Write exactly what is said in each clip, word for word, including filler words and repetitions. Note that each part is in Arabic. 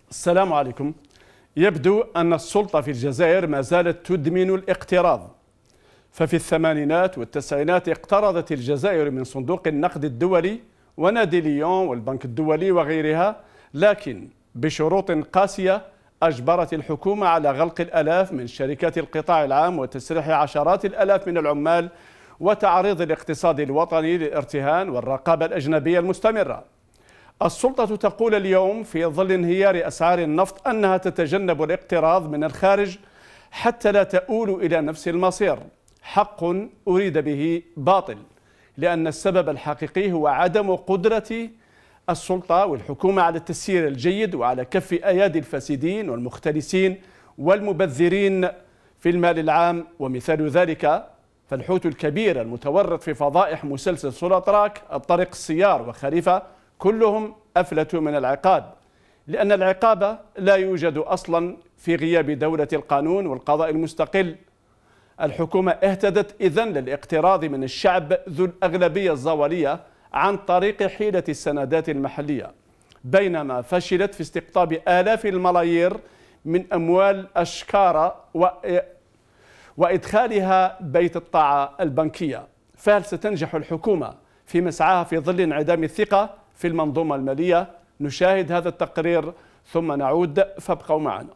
السلام عليكم. يبدو أن السلطة في الجزائر ما زالت تدمن الاقتراض، ففي الثمانينات والتسعينات اقترضت الجزائر من صندوق النقد الدولي ونادي ليون والبنك الدولي وغيرها، لكن بشروط قاسية أجبرت الحكومة على غلق الآلاف من شركات القطاع العام وتسريح عشرات الآلاف من العمال وتعريض الاقتصاد الوطني للارتهان والرقابة الأجنبية المستمرة. السلطة تقول اليوم في ظل انهيار أسعار النفط أنها تتجنب الاقتراض من الخارج حتى لا تؤول إلى نفس المصير. حق أريد به باطل، لأن السبب الحقيقي هو عدم قدرة السلطة والحكومة على التسيير الجيد وعلى كف أيادي الفاسدين والمختلسين والمبذرين في المال العام. ومثال ذلك فالحوت الكبير المتورط في فضائح مسلسل سولطراك، الطريق السيار وخليفة، كلهم أفلتوا من العقاب، لأن العقاب لا يوجد أصلا في غياب دولة القانون والقضاء المستقل. الحكومة اهتدت إذن للاقتراض من الشعب ذو الأغلبية الزوالية عن طريق حيلة السندات المحلية، بينما فشلت في استقطاب آلاف الملايير من أموال أشكار وإدخالها بيت الطاعة البنكية. فهل ستنجح الحكومة في مسعاها في ظل انعدام الثقة في المنظومة المالية؟ نشاهد هذا التقرير ثم نعود، فابقوا معنا.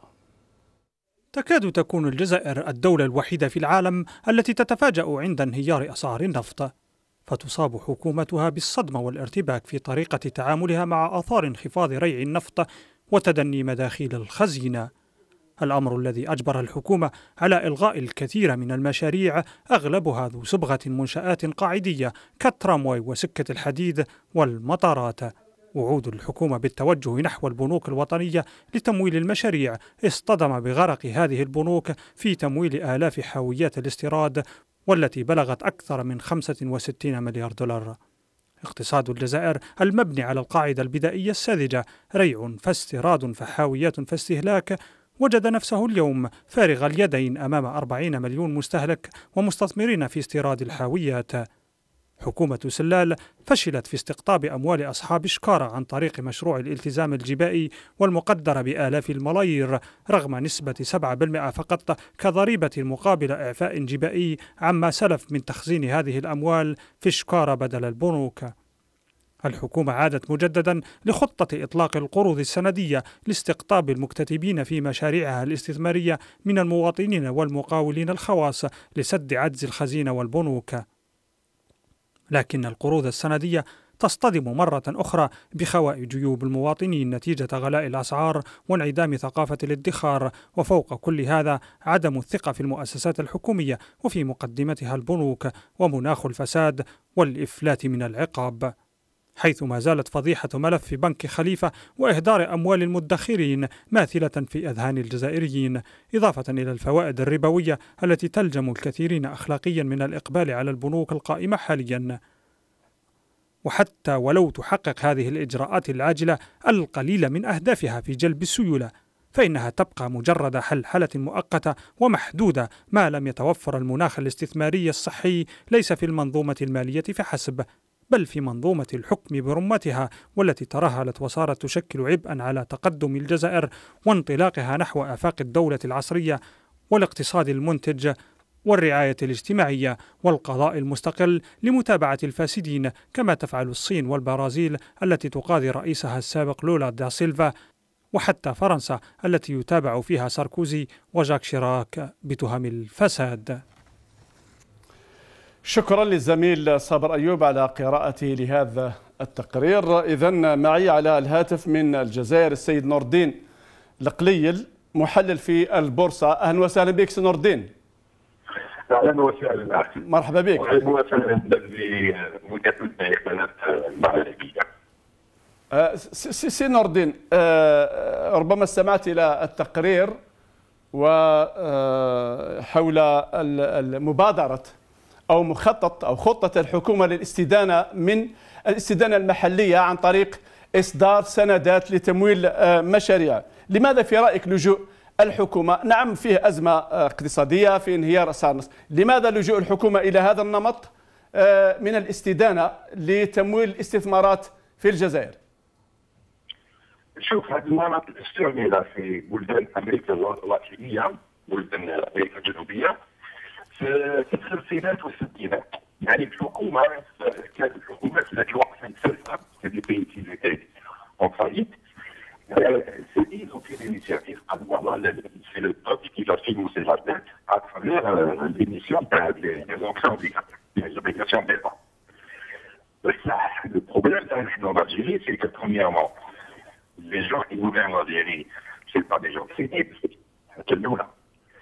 تكاد تكون الجزائر الدولة الوحيدة في العالم التي تتفاجأ عند انهيار أسعار النفط، فتصاب حكومتها بالصدمة والارتباك في طريقة تعاملها مع آثار انخفاض ريع النفط وتدني مداخيل الخزينة، الأمر الذي أجبر الحكومة على إلغاء الكثير من المشاريع أغلبها ذو صبغة منشآت قاعدية كالترامواي وسكة الحديد والمطارات. وعود الحكومة بالتوجه نحو البنوك الوطنية لتمويل المشاريع اصطدم بغرق هذه البنوك في تمويل آلاف حاويات الاستيراد والتي بلغت أكثر من خمسة وستين مليار دولار. اقتصاد الجزائر المبني على القاعدة البدائية الساذجة ريع فاستيراد فحاويات فاستهلاك وجد نفسه اليوم فارغ اليدين أمام أربعين مليون مستهلك ومستثمرين في استيراد الحاويات. حكومة سلال فشلت في استقطاب أموال أصحاب شكارة عن طريق مشروع الالتزام الجبائي والمقدر بآلاف الملايير رغم نسبة سبعة بالمئة فقط كضريبة مقابل إعفاء جبائي عما سلف من تخزين هذه الأموال في شكارة بدل البنوك. الحكومة عادت مجددا لخطة إطلاق القروض السندية لاستقطاب المكتتبين في مشاريعها الاستثمارية من المواطنين والمقاولين الخواص لسد عجز الخزينة والبنوك، لكن القروض السندية تصطدم مرة أخرى بخواء جيوب المواطنين نتيجة غلاء الأسعار وانعدام ثقافة الادخار، وفوق كل هذا عدم الثقة في المؤسسات الحكومية وفي مقدمتها البنوك ومناخ الفساد والإفلات من العقاب، حيث ما زالت فضيحة ملف بنك خليفة وإهدار أموال المدخرين ماثلة في أذهان الجزائريين، إضافة إلى الفوائد الربوية التي تلجم الكثيرين أخلاقيا من الإقبال على البنوك القائمة حاليا. وحتى ولو تحقق هذه الإجراءات العاجلة القليل من أهدافها في جلب السيولة، فإنها تبقى مجرد حلحلة مؤقتة ومحدودة ما لم يتوفر المناخ الاستثماري الصحي ليس في المنظومة المالية فحسب، بل في منظومة الحكم برمتها والتي ترهلت وصارت تشكل عبئا على تقدم الجزائر وانطلاقها نحو آفاق الدولة العصرية والاقتصاد المنتج والرعاية الاجتماعية والقضاء المستقل لمتابعة الفاسدين، كما تفعل الصين والبرازيل التي تقاضي رئيسها السابق لولا دا سيلفا، وحتى فرنسا التي يتابع فيها ساركوزي وجاك شيراك بتهم الفساد. شكرا للزميل صابر أيوب على قراءته لهذا التقرير. إذن معي على الهاتف من الجزائر السيد نور الدين القليل، محلل في البورصة. أهلا وسهلا بك سي نور الدين. اهلا وسهلا اخي. مرحبا بك. اهلا وسهلا بمكاتبة قناة المغربية. سي نور الدين، ربما استمعت إلى التقرير وحول المبادرة أو مخطط أو خطة الحكومة للاستدانة من الاستدانة المحلية عن طريق إصدار سندات لتمويل مشاريع. لماذا في رأيك لجوء الحكومة؟ نعم فيه أزمة اقتصادية في انهيار أسعار النفط، لماذا لجوء الحكومة إلى هذا النمط من الاستدانة لتمويل الاستثمارات في الجزائر؟ شوف هذه المناطق استعمل في بلدان امريكا اللاتينيه، بلدان امريكا الجنوبيه في الخمسينات والستينات. يعني الحكومه كانت الحكومات في ذاك الوقت متسلسله في لي بيي qui étaient en faillite. Ils ont pris l'initiative à voir c'est le peuple qui va financer la dette à travers l'émission des sanctions obligatoires, des obligations d'État. Le problème dans l'Algérie, c'est que premièrement, les gens qui gouvernent l'Algérie, ce n'est pas des gens crédibles, c'est nous là.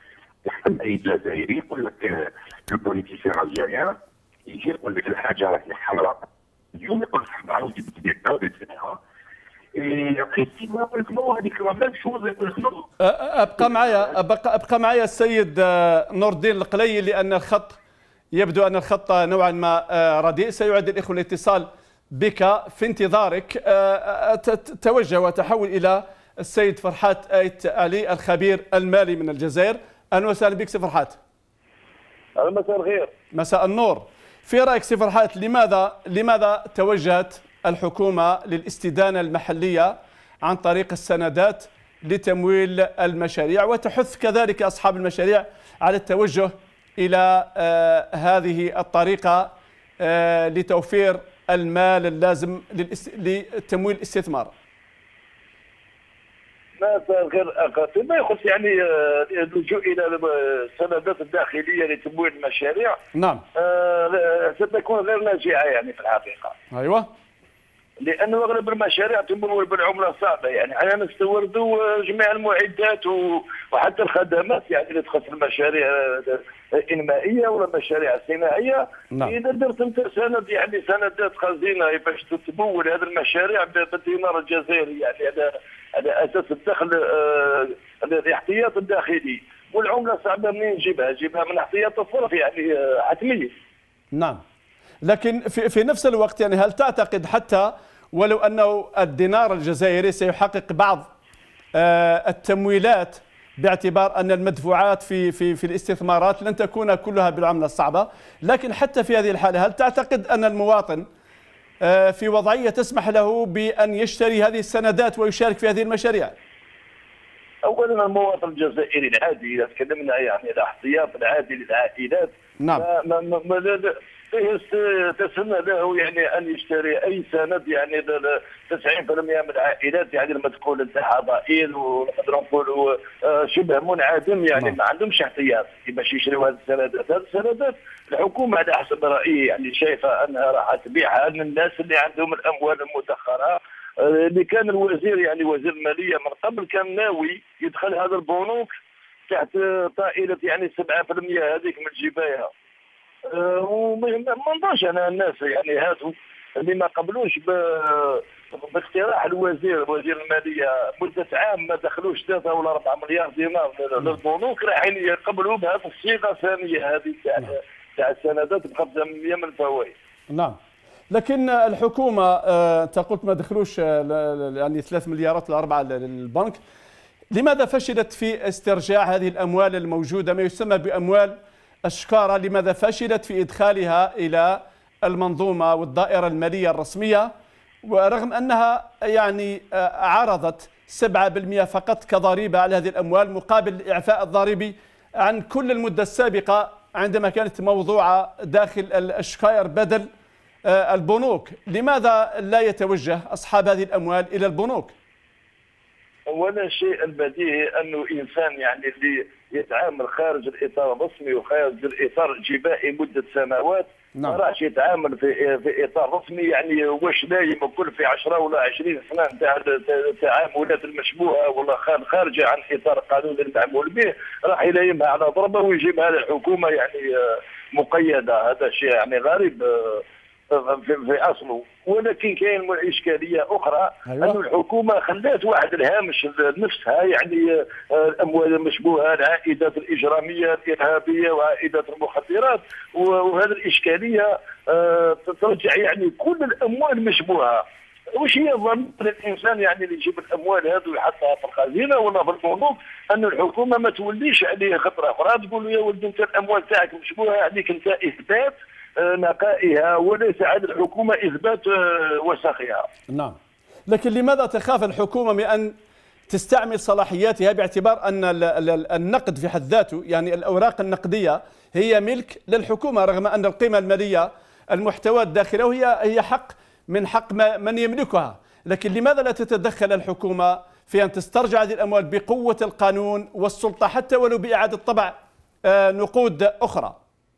Le politicien algérien, il dit qu'on veut que la Hadja est hamra. اليوم يقول لك معروف جدا اتسيتيرا. après six mois يقولوا هذيك لا ميم شوز يقولوا. ابقى معايا ابقى ابقى معايا السيد نور الدين القلي، لان الخط يبدو ان الخط نوعا ما رديء. سيعد الاخوه الاتصال بك في انتظارك. توجه وتحول الى السيد فرحات آيت علي الخبير المالي من الجزائر. اهلا وسهلا بك سي فرحات. مساء الخير. مساء النور. في رايك سي فرحات، لماذا لماذا توجهت الحكومه للاستدانه المحليه عن طريق السندات لتمويل المشاريع، وتحث كذلك اصحاب المشاريع على التوجه الى آه هذه الطريقه آه لتوفير المال اللازم لتمويل الاستثمار؟ مساء الخير. فيما يخص يعني اللجوء الى السندات الداخليه لتمويل المشاريع، نعم، آه ستكون غير ناجعه يعني في الحقيقه. ايوه، لانه اغلب المشاريع تمول بالعمله الصعبه. يعني احنا نستوردوا جميع المعدات وحتى الخدمات يعني اللي تخص المشاريع الانمائيه ولا المشاريع الصناعيه. نعم. اذا درت انت سند يعني سندات خزينه باش تتمول هذه المشاريع بالدينار الجزائري، يعني على على اساس الدخل آه الاحتياط الداخلي، والعمله الصعبه منين نجيبها؟ نجيبها من احتياط الصرف يعني آه حتميه. نعم، لكن في في نفس الوقت يعني هل تعتقد حتى ولو أنه الدينار الجزائري سيحقق بعض التمويلات باعتبار أن المدفوعات في في في الاستثمارات لن تكون كلها بالعملة الصعبة، لكن حتى في هذه الحالة هل تعتقد أن المواطن في وضعية تسمح له بأن يشتري هذه السندات ويشارك في هذه المشاريع؟ اولا المواطن الجزائري العادي، اذا تكلمنا يعني الاحتياط العادي للعائلات، نعم، ما ما ما تسنى له يعني ان يشتري اي سند. يعني تسعين بالمئة من العائلات يعني المدخول نتاعها ضئيل ونقدروا نقولوا شبه منعدم، يعني نعم. ما عندهمش احتياط باش يشريوا هذه السندات. هذه السندات الحكومه على حسب رايي يعني شايفه انها راح تبيعها للناس اللي عندهم الاموال المدخره. اللي كان الوزير يعني وزير الماليه من قبل كان ناوي يدخل هذا البنوك تحت طائله يعني سبعة بالمئة هذيك من الجبايه. أه وما نظنش انا الناس يعني هاتوا اللي ما قبلوش باقتراح الوزير وزير الماليه مده عام ما دخلوش ثلاثة ولا أربعة مليار دينار للبنوك، رايحين يقبلوا بهذه الصيغه الثانيه هذه تاع تاع السندات ب خمسة بالمئة من الفوائد. نعم، لكن الحكومه انت قلت ما دخلوش يعني ثلاث مليارات ولا أربعة للبنك، لماذا فشلت في استرجاع هذه الاموال الموجوده ما يسمى باموال الشكارة؟ لماذا فشلت في إدخالها إلى المنظومة والدائرة المالية الرسمية، ورغم أنها يعني عرضت سبعة بالمئة فقط كضريبة على هذه الأموال مقابل الإعفاء الضريبي عن كل المدة السابقة عندما كانت موضوعة داخل الشكاير بدل البنوك؟ لماذا لا يتوجه أصحاب هذه الأموال إلى البنوك؟ ولا الشيء البديهي انه انسان يعني اللي يتعامل خارج الاطار الرسمي وخارج الاطار الجبائي مده سنوات، نعم. ما راحش يتعامل في في اطار رسمي. يعني واش نايم وكل في عشرة ولا عشرين سنه نتاع التعاملات المشبوهه ولا خارجه عن اطار القانون المعمول به، راح يلايمها على ضربه ويجيبها للحكومه يعني مقيده. هذا شيء يعني غريب في, في اصله. ولكن كاين اشكاليه اخرى، أيوة. أن الحكومه خلات واحد الهامش لنفسها يعني الاموال المشبوهه، العائدات الاجراميه الارهابيه وعائدات المخدرات، وهذه الاشكاليه ترجع يعني كل الاموال المشبوهه. وش هي ضمير الانسان يعني اللي يجيب الاموال هذه ويحطها في الخزينه ولا في البنوك، ان الحكومه ما توليش عليه خطره اخرى تقول له يا ولد انت الاموال تاعك مشبوهه، عليك انت اثبات نقائها وليس على الحكومه اثبات وسخها. نعم، لكن لماذا تخاف الحكومة من أن تستعمل صلاحياتها، باعتبار أن النقد في حد ذاته، يعني الأوراق النقدية هي ملك للحكومة، رغم أن القيمة المالية المحتوى الداخله هي هي حق من حق من يملكها. لكن لماذا لا تتدخل الحكومة في أن تسترجع هذه الأموال بقوة القانون والسلطة، حتى ولو بإعادة طبع نقود أخرى؟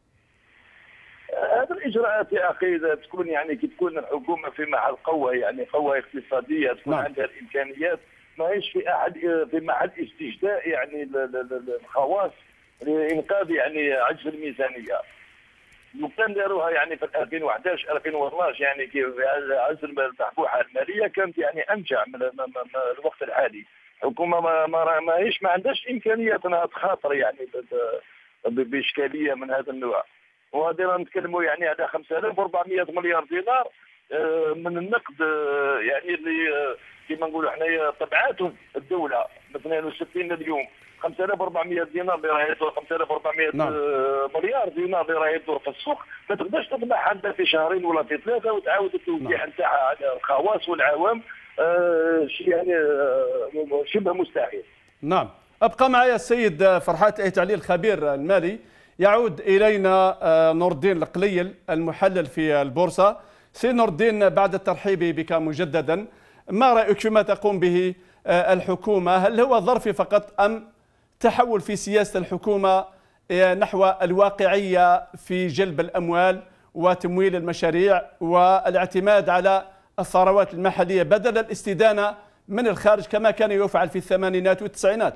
هذه الاجراءات يا اخي تكون يعني كي تكون الحكومه في محل قوه، يعني قوه اقتصاديه، تكون نعم. عندها الامكانيات، ماهيش في احد في محل استجداء يعني الخواص لانقاذ يعني عجز الميزانيه. لو كان داروها يعني في ألفين وأحد عشر ألفين واثني عشر يعني كي عجز البحبوحه الماليه كانت يعني امتع من الوقت الحالي. الحكومه ما ما ماهيش ما عندهاش امكانيات انها تخاطر يعني باشكاليه من هذا النوع. وهذا نتكلموا يعني على خمسة آلاف وأربعمائة مليار دينار من النقد، يعني اللي كما نقولوا حنايا طبعاتهم الدوله ب اثنين وستين اليوم، خمسة آلاف وأربعمائة دينار اللي راه يدور، خمسة آلاف وأربعمائة نعم. مليار دينار اللي راه يدور في السوق، ما تقدرش تطبعها عندها في شهرين ولا في ثلاثه وتعاود التوزيع نتاعها على الخواص والعوام، آه شيء يعني آه شبه مستحيل. نعم. ابقى معي السيد فرحات أي تعليل الخبير المالي. يعود إلينا نور الدين القليل المحلل في البورصة. سي نور الدين، بعد الترحيب بك مجددا، ما رأيك فيما تقوم به الحكومة؟ هل هو ظرفي فقط أم تحول في سياسة الحكومة نحو الواقعية في جلب الأموال وتمويل المشاريع والاعتماد على الثروات المحلية بدل الاستدانة من الخارج كما كان يفعل في الثمانينات والتسعينات؟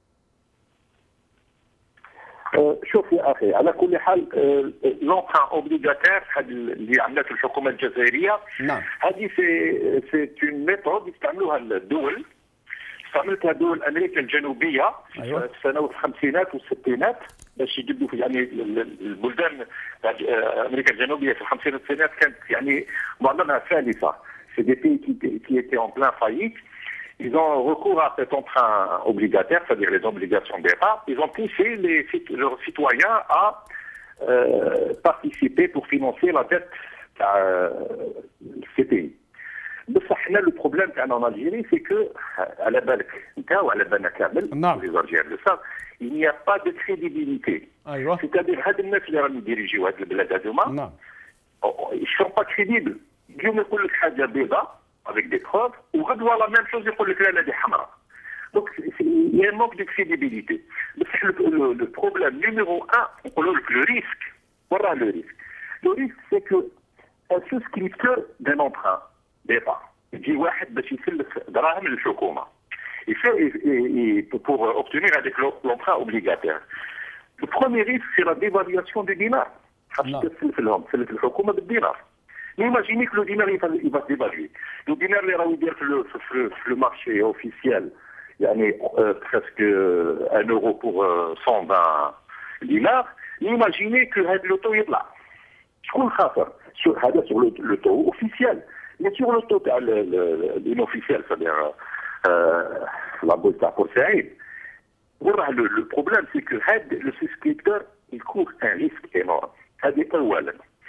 شوف يا اخي، على كل حال لونتران اوبليغاتير اللي عملته الحكومه الجزائريه، نعم، هذه سي سي اون ميثود يستعملوها الدول، استعملتها دول امريكا الجنوبيه أيوة. في السنوات الخمسينات والستينات باش يجدوا يعني البلدان امريكا الجنوبيه في الخمسينات والستينات كانت يعني معظمها ثالثه، سي دي بي كي étaient en plein faillite. Ils ont recours à cet emprunt obligataire, c'est-à-dire les obligations d'État. Ils ont poussé les, leurs citoyens à euh, participer pour financer la dette euh, C P I. بصح حنا لو بروبليم تاعنا en Algérie, c'est que على بالك انت وعلى بالنا كامل les Algériens le savent, il n'y a pas de crédibilité. أيوة. C'est-à-dire هاد الناس اللي راهم يديريجيو هاد البلاد هذوما، نعم، ils sont pas crédibles. اليوم يقول لك حاجه بيضاء avec des preuves, ou غدوه la même chose يقول لك لا لا دي حمراء. Donc il y a un manque de crédibilité. بصح le, le problème numéro un, نقولوا لك le risque. وراه le risque. Le risque c'est que un souscripteur d'un emprunt d'État يجي واحد باش يسلف دراهم للحكومه. Il fait pour obtenir avec l'emprunt obligataire. Le premier risque c'est la dévaluation du dinar. حاش تسلف لهم، تسلف الحكومه بالدينار. Imaginez que le dinar il va, il va se dévaluer. Le dinar les rend dire que le, le, le marché officiel, il y a euh, presque un euro pour euh, cent vingt dinars. Imaginez que le taux est là. Je crois que sur, sur le, le taux officiel. Mais sur le taux inofficiel, c'est-à-dire euh, la bourse à Saïd, le, le problème c'est que le souscripteur il court un risque énorme. هذه أولا.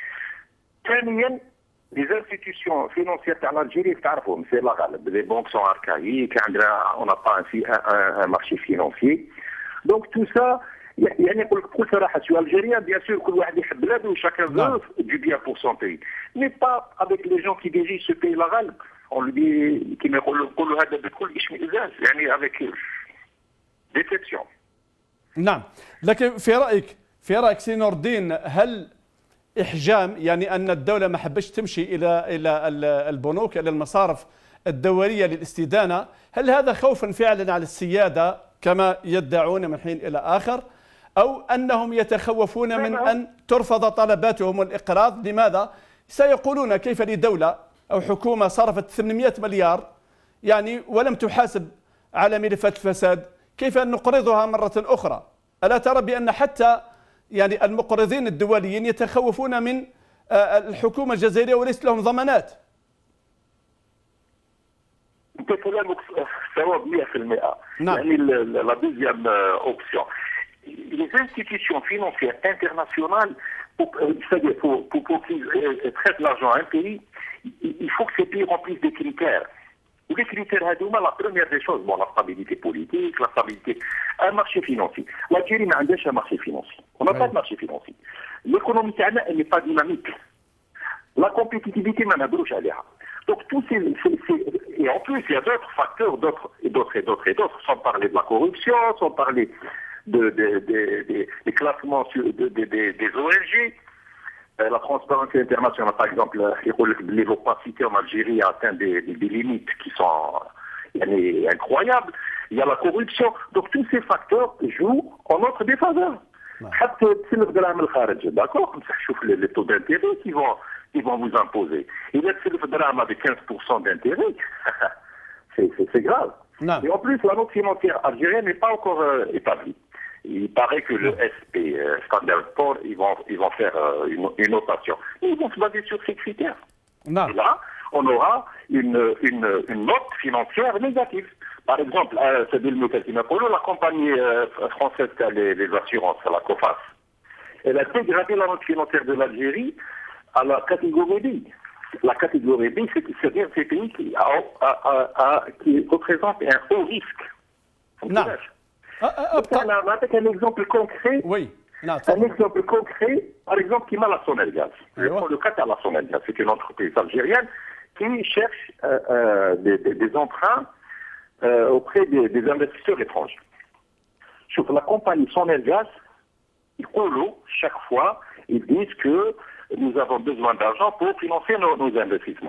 ثانيا les institutions financières en Algérie, c'est la غالب. Les banques sont archaïques, on n'a pas un, un, un marché financier. Donc tout ça, يعني نقول لك بكل صراحه سي الجيريان بيان سور كل واحد يحب بلاده وشاكان veut du bien pour son pays. Mais pas avec les gens qui dirigent ce pays la غالب. On lui dit كما يقولوا نقولوا هذا بكل اشمئزاز يعني avec déception. نعم، لكن في رايك في رايك سي نور الدين، هل إحجام يعني أن الدولة ما حبش تمشي إلى إلى البنوك إلى المصارف الدولية للاستدانة، هل هذا خوفا فعلا على السيادة كما يدعون من حين إلى آخر، أو أنهم يتخوفون من أن ترفض طلباتهم والإقراض؟ لماذا؟ سيقولون كيف لدولة أو حكومة صرفت ثمانمائة مليار يعني ولم تحاسب على ملفات الفساد، كيف أن نقرضها مرة أخرى؟ ألا ترى بأن حتى يعني المقرضين الدوليين يتخوفون من الحكومة الجزائرية وليس لهم ضمانات؟ انت كلامك صواب مئة بالمئة. نعم. يعني لا دوزيام اوبسيون les institutions financières internationales pour, pour, pour, pour qu'ils traitent l'argent à un pays, il faut que ces pays remplissent des critères. ولي كريتير هذوما لا بروميير دي شوز بون لا ستابيليتي بوليتيك لا ستابيليتي ان مارشي فينونسي. الجيري ما عندهاش مارشي فينونسي، اون با مارشي فينونسي. ليكونومي تاعنا اللي با ديناميك، لا كومبيتيتيفيتي ما نهضروش عليها. Donc tous ces, ces, ces et en plus il y a d'autres facteurs, d'autres et d'autres et d'autres et d'autres, sans parler de la corruption, sans parler de, de, de, de des classements de, de, de, des O N G. Euh, la transparence internationale, par exemple, l'opacité en Algérie a atteint des, des, des limites qui sont euh, incroyables. Il y a la corruption. Donc tous ces facteurs jouent en notre défaveur. D'accord, les taux d'intérêt qui vont, qui vont vous imposer. Et là, c'est le drame avec quinze pour cent d'intérêt. C'est grave. Non. Et en plus, la note financière algérienne n'est pas encore euh, établie. Il paraît que le S P, euh, Standard and Poor's, ils vont, ils vont faire euh, une, une notation. Ils vont se baser sur ces critères. Non. Et là, on aura une, une, une note financière négative. Par exemple, euh, c'est la compagnie euh, française qui a les, les assurances, la COFAS, elle a dégradé la note financière de l'Algérie à la catégorie B. La catégorie B, c'est un ces pays qui, a, a, a, a, qui représente un haut risque. Non. Ah, ah, ah, avec un exemple concret, oui. Non, un exemple concret, par exemple, qui m'a la Sonelgaz. Je prends le cas de la Sonelgaz, c'est une entreprise algérienne qui cherche euh, euh, des, des, des emprunts euh, auprès des, des investisseurs étrangers. Sur la compagnie Sonelgaz, chaque fois, ils disent que nous avons besoin d'argent pour financer nos, nos investissements.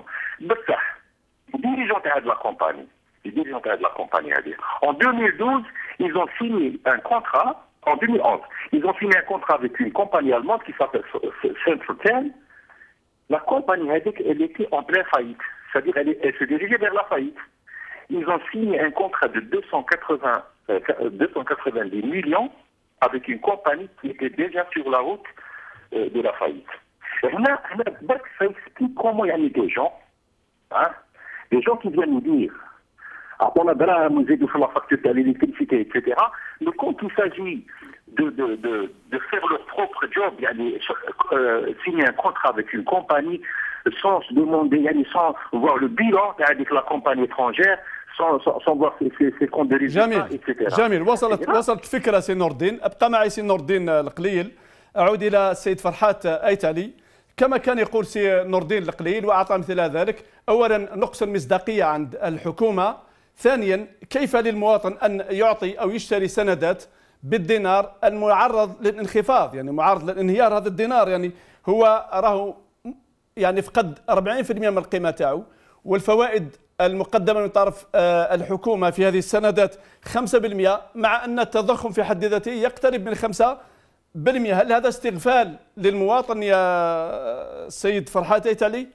Les dirigeants de la compagnie, les dirigeants de la compagnie, à dire. En deux mille douze, ils ont signé un contrat, en deux mille onze, ils ont signé un contrat avec une compagnie allemande qui s'appelle Central Ten. La compagnie, elle était en pleine faillite, c'est-à-dire elle, elle se dirigeait vers la faillite. Ils ont signé un contrat de deux cent quatre-vingts, euh, deux cent quatre-vingt-dix millions avec une compagnie qui était déjà sur la route euh, de la faillite. Et on a, on a, ça explique comment il y a des gens, hein, des gens qui viennent nous dire, ah, on a de la facture de l'électricité, et cetera. Mais quand il s'agit de, de, de, de faire leur propre job, il y a des, euh, signer un contrat avec une compagnie sans se demander, sans voir le bilan avec la compagnie étrangère, sans, sans, sans voir ses, ses, ses comptes de résultats, et cetera. جميل. وصلت وصلت فكرة سي نور الدين. ابقى معي سي نور الدين القليل. أعود إلى السيد فرحات أيتالي. كما كان يقول سي نور الدين القليل وأعطى مثل ذلك، أولا نقص المصداقية عند الحكومة، ثانيا كيف للمواطن أن يعطي أو يشتري سندات بالدينار المعرض للانخفاض، يعني معرض للانهيار. هذا الدينار يعني هو راهو يعني فقد أربعين بالمئة من القيمة تاعو، والفوائد المقدمة من طرف الحكومة في هذه السندات خمسة بالمئة، مع أن التضخم في حد ذاته يقترب من خمسة بالمئة. هل هذا استغفال للمواطن يا سيد فرحات أيتالي؟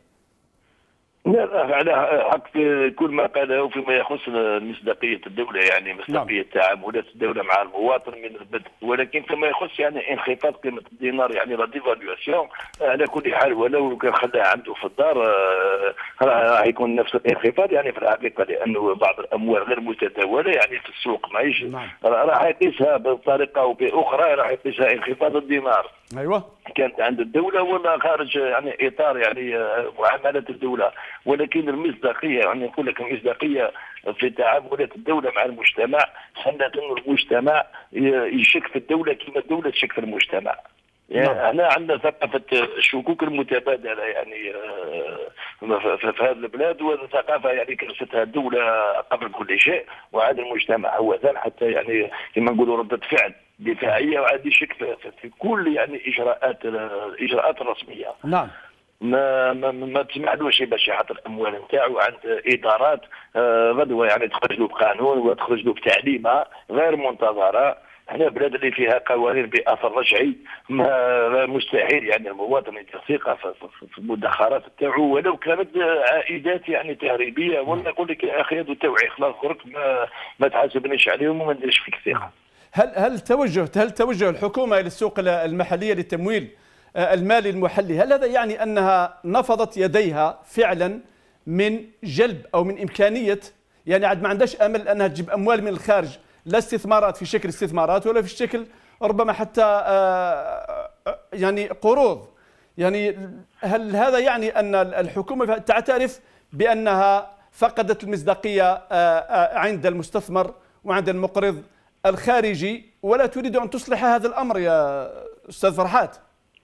لا، على حق كل ما قاله فيما يخص مصداقية الدولة، يعني مصداقية تعاملات الدولة مع المواطن من البدء، ولكن فيما يخص يعني انخفاض قيمة الدينار، يعني لا ديفالواسيون، على كل حال ولو كان خلاها عنده في الدار راح يكون نفس الانخفاض يعني في الحقيقة، لأنه بعض الأموال غير متداولة يعني في السوق معيش راح يقيسها بطريقة أو بأخرى، راح يقيسها انخفاض الدينار. أيوة. كانت عند الدولة ولا خارج يعني إطار يعني معاملات الدولة، ولكن المصداقية يعني نقول لك المصداقية في تعاملات الدولة مع المجتمع، خلت إنه المجتمع يشك في الدولة كما الدولة تشك في المجتمع. يعني هنا عندنا ثقافة الشكوك المتبادلة يعني في هذه البلاد، وثقافة يعني كرستها الدولة قبل كل شيء، وعاد المجتمع هو ذا حتى يعني كما نقولوا ردة فعل دفاعية، وعاد يشك في كل يعني إجراءات الإجراءات الرسمية. نعم. ما ما ما تسمحلوش باش يحط الاموال نتاعو عند ادارات غدوه يعني تخرج له بقانون وتخرج له بتعليمه غير منتظره. احنا بلاد اللي فيها قوانين باثر رجعي، ما مستحيل يعني المواطن يدير ثقه في المدخرات تاعو ولو كانت عائدات يعني تهريبيه، ولا نقول لك يا اخي هذو توعي خلاص خرج ما ما تحاسبنيش عليهم وما نديرش فيك ثقه. هل هل توجه هل توجه الحكومه الى السوق المحليه للتمويل المالي المحلي، هل هذا يعني أنها نفضت يديها فعلا من جلب أو من إمكانية، يعني عاد ما عندهاش أمل أنها تجيب أموال من الخارج، لا استثمارات في شكل استثمارات ولا في شكل ربما حتى يعني قروض؟ يعني هل هذا يعني أن الحكومة تعترف بأنها فقدت المصداقية عند المستثمر وعند المقرض الخارجي، ولا تريد أن تصلح هذا الأمر يا أستاذ فرحات؟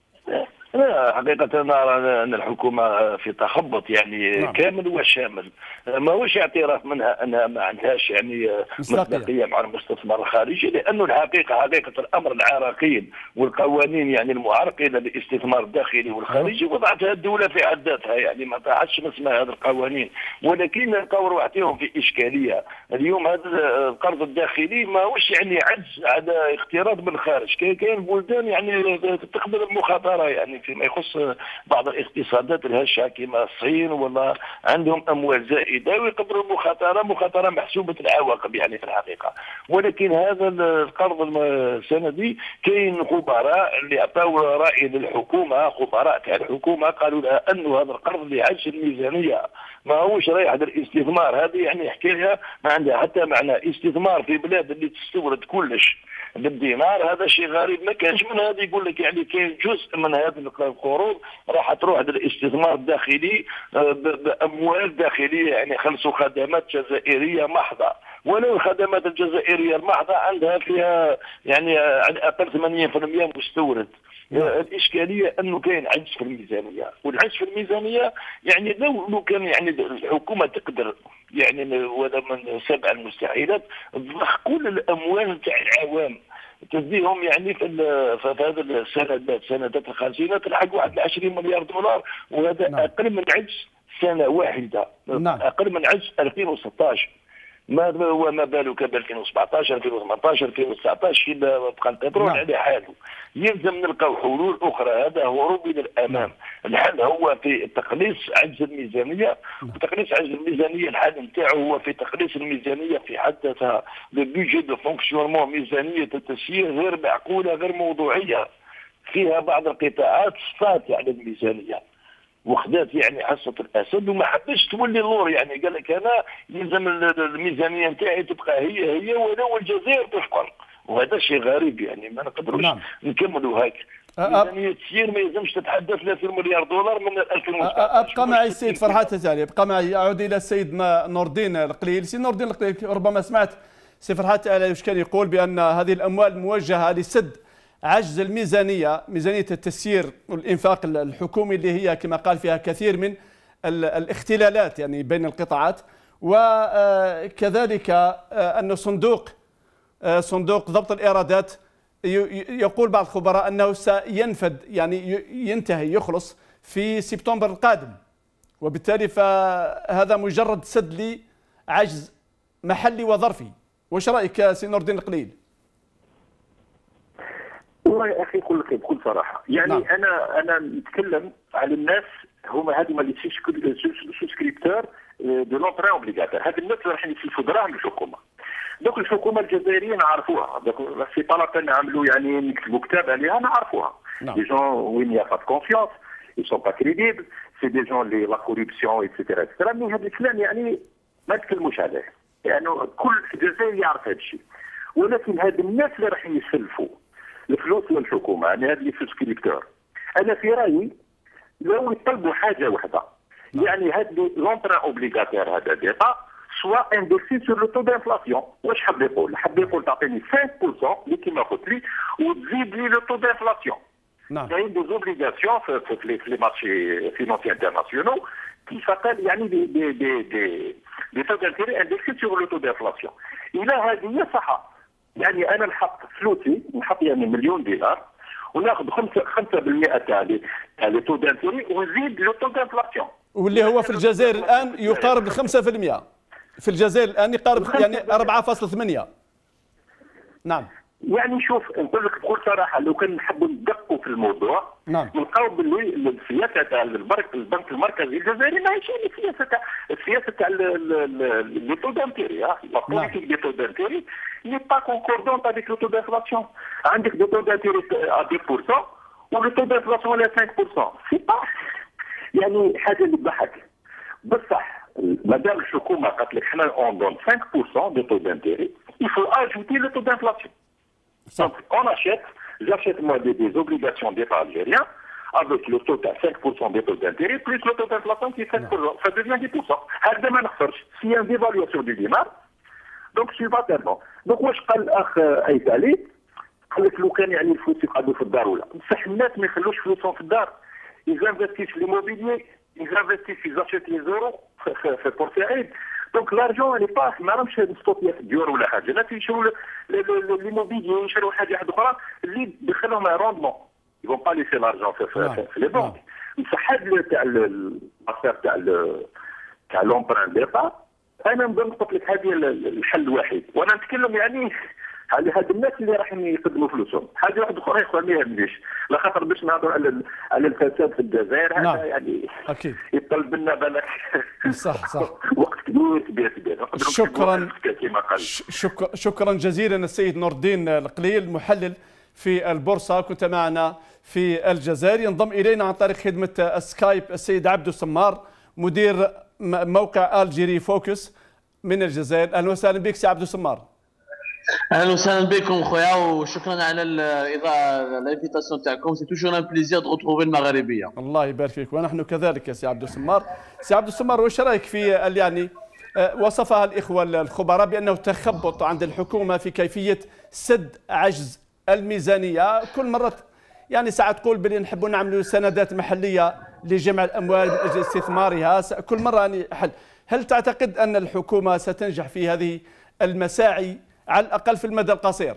لا حقيقة نرى أن الحكومة في تخبط يعني نعم. كامل وشامل. ما هوش اعتراف منها أنها ما عندهاش يعني مصداقية مع المستثمر الخارجي، لأنه الحقيقة حقيقة الأمر العراقيل والقوانين يعني المعرقلة للاستثمار الداخلي والخارجي وضعتها الدولة في حد ذاتها، يعني ما تعرفش ما اسمها هذه القوانين، ولكن نلقاو روحتهم في إشكالية. اليوم هذا القرض الداخلي ما هوش يعني عجز على اقتراض من الخارج، كاين بلدان يعني تقبل المخاطرة يعني فيما يخص بعض الاقتصادات الهشة كما الصين، ولا عندهم اموال زائده ويقدروا المخاطره مخاطره محسوبه العواقب يعني في الحقيقه. ولكن هذا القرض السندي كاين خبراء اللي عطاو راي للحكومه، خبراء تاع الحكومه قالوا لها انه هذا القرض لعجز الميزانيه، ما هوش رايح هذا الاستثمار. هذه يعني حكايه ما عندها حتى معنى. استثمار في بلاد اللي تستورد كلش بالدينار هذا شيء غريب، ما كانش من هذا. يقول لك يعني كاين جزء من هذه القروض راح تروح للاستثمار الداخلي باموال داخليه، يعني خلصوا خدمات جزائريه محضه، ولو الخدمات الجزائريه المحضه عندها فيها يعني اقل ثمانين بالمئة مستورد. الاشكاليه انه كاين عجز في الميزانيه، والعجز في الميزانيه يعني لو لو كان يعني الحكومه تقدر يعني وهذا من سبع المستحيلات تضخ كل الاموال تاع العوام تزيهم يعني في في هذا السندات سندات الخزينه تلحق واحد عشرين مليار دولار، وهذا نعم. اقل من عجز سنه واحده نعم. اقل من عجز ألفين وستة عشر. ما وما بالك ب ألفين وسبعطاش ألفين وثمنطاش ألفين وتسعطاش إذا بقى البترول على حاله. يلزم نلقاو حلول أخرى، هذا هو هروب إلى الأمام. الحل هو في تقليص عجز الميزانية، وتقليص عجز الميزانية الحل نتاعو هو في تقليص الميزانية في حد ذاتها. لو بيجي دو فونكسيونمون ميزانية التسيير غير معقولة غير موضوعية، فيها بعض القطاعات صفات على الميزانية وخذات يعني حصة الأسد وما حبش تولي اللور. يعني قال لك أنا يلزم الميزانية نتاعي تبقى هي هي ولو الجزائر تفقر، وهذا شيء غريب يعني ما نقدروش نعم. نكملوا هيك. ميزانية التسيير ما يلزمش تتحدى ثلاثين مليار دولار من ألفين وسبعطاش. أبقى معي السيد فرحات التالي، أبقى معي أعود إلى السيد نور الدين القليل. سيد نور الدين القليل، ربما سمعت سي فرحات التالي كان يقول بأن هذه الأموال موجهة لسد عجز الميزانية، ميزانية التسيير والإنفاق الحكومي اللي هي كما قال فيها كثير من الاختلالات يعني بين القطاعات، وكذلك أن صندوق صندوق ضبط الإيرادات يقول بعض الخبراء أنه سينفد يعني ينتهي يخلص في سبتمبر القادم، وبالتالي فهذا مجرد سد لعجز محلي وظرفي. وش رأيك سي نور الدين القليل؟ والله يا اخي نقول لك بكل صراحه يعني نعم. انا انا نتكلم على الناس هما هذوما اللي سوسكريبتور دو لونتري اوبليغاتور، هاد الناس راح يسلفوا دراهم للحكومه. دوك الحكومه الجزائريه نعرفوها، دوك في طلب نعملوا يعني نكتبوا كتاب عليها نعرفوها. دي جون وين يا با كونفيونس ils sont pas crédibles، c'est des gens اللي لا كوريبسيون ايتترا ايتترا. مي هذا الكلام يعني ما نتكلموش عليه، يعني كل الجزائر يعرف هذا الشيء. ولكن هاد الناس اللي راح يسلفوا الفلوس للحكومه يعني هذا اللي سوسكريبتور، انا في رايي لو يطلبوا حاجه واحده يعني هذا لونتري اوبليغاتور هذا ديتا سوا اندكسي سور لو تو دانفلاسيون. واش حب يقول؟ حب يقول تعطيني خمسة بالمئة اللي كما قلت لي وتزيد لي لو تو دانفلاسيون. نعم. كاين دي اوبليغاسيون في لي مارشي فينانسي انترناسيونال كيف قال يعني دي دي دي دي دي تو دانتيري اندكسي سور لو تو دانفلاسيون. الى هذه صح يعني انا نحط فلوسي نحط يعني مليون دولار وناخذ خمسة خمسة بالمئة تاع لي تو دانتيري ونزيد لو تو دانفلاسيون، واللي هو في الجزائر الان يقارب خمسة بالمئة. في الجزائر الان يقارب يعني أربعة فاصلة ثمانية. نعم. يعني شوف نقول لك بكل صراحه لو كان نحبوا ندققوا في الموضوع نعم. نلقاو باللي السياسه تاع البنك المركزي الجزائري ماهيش السياسه تاع السياسه تاع لي تو دانتيري، لا بوليتيك دي تو دانتيري ني با كونكوردونت افيك لو تو دانفلاسيون. عندك دي تو دانتيري ا اثنين بالمئة ولو تو دانفلاسيون على خمسة بالمئة، سي با يعني حاجه اللي تضحك. بصح مادام الحكومه قالت لك حنا اون دون خمسة بالمئة دي تو دانتيري il faut ajouter le taux d'inflation. Donc, on achète, j'achète moi des, des obligations d'État algérien افيك لو تو تاع خمسة بالمية دي تو دانتيري بلوس لو تو تاع انفلاسيون كي خمسة بالمية فدوزيان عشرة بالمية. هذا ما نخسرش سي ان ديفالواسيون دو دينار. دونك سي با تيرمون. دونك واش قال الاخ ايت علي؟ قال لك لو كان يعني الفلوس يقعدوا في الدار ولا بصح الناس ما يخلوش فلوسهم في الدار. يزانفستيش في ليموبيليي، يزانفستيش في زاشيت لي زورو في بورسعيد. دونك لارجون اللي باس ما راهمش مستوطيه في الديور ولا حاجه، الناس يشروا ليموبيليي يشروا حاجه واحده اخرى اللي تدخلهم روندمون. يفون با ليسي لارجون في في لي بنك. بصح هذا تاع الافير تاع تاع لومبران ديبا انا نظن قلت لك هذه الحل الوحيد. وانا نتكلم يعني على هاد الناس اللي راحين يقدموا فلوسهم. حاجه واحده اخرى اخوان ما يهمنيش، لا خاطر باش نهضروا على على الفساد في الجزائر هذا نعم. يعني اكيد يطلب لنا بالك صح صح وقت كبير كبير كبير. شكرا شكرا شكرا جزيلا السيد نور الدين القليل محلل في البورصه، كنت معنا في الجزائر. ينضم الينا عن طريق خدمه سكايب السيد عبدو سمار مدير موقع الجيري فوكس من الجزائر. اهلا وسهلا بك سي عبدو سمار. اهلا وسهلا بكم خويا وشكرا على الاضاءه الانفيتاسيون تاعكم. سي توجور ان بليزير دو روتروفي المغاربيه. الله يبارك فيك ونحن كذلك يا سي عبدو سمار. سي عبدو سمار واش رايك في يعني وصفها الاخوه الخبراء بانه تخبط عند الحكومه في كيفيه سد عجز الميزانيه؟ كل مره يعني ساعات تقول بلي نحبوا نعملوا سندات محليه لجمع الاموال من اجل استثمارها، كل مره يعني حل. هل تعتقد ان الحكومه ستنجح في هذه المساعي على الأقل في المدى القصير؟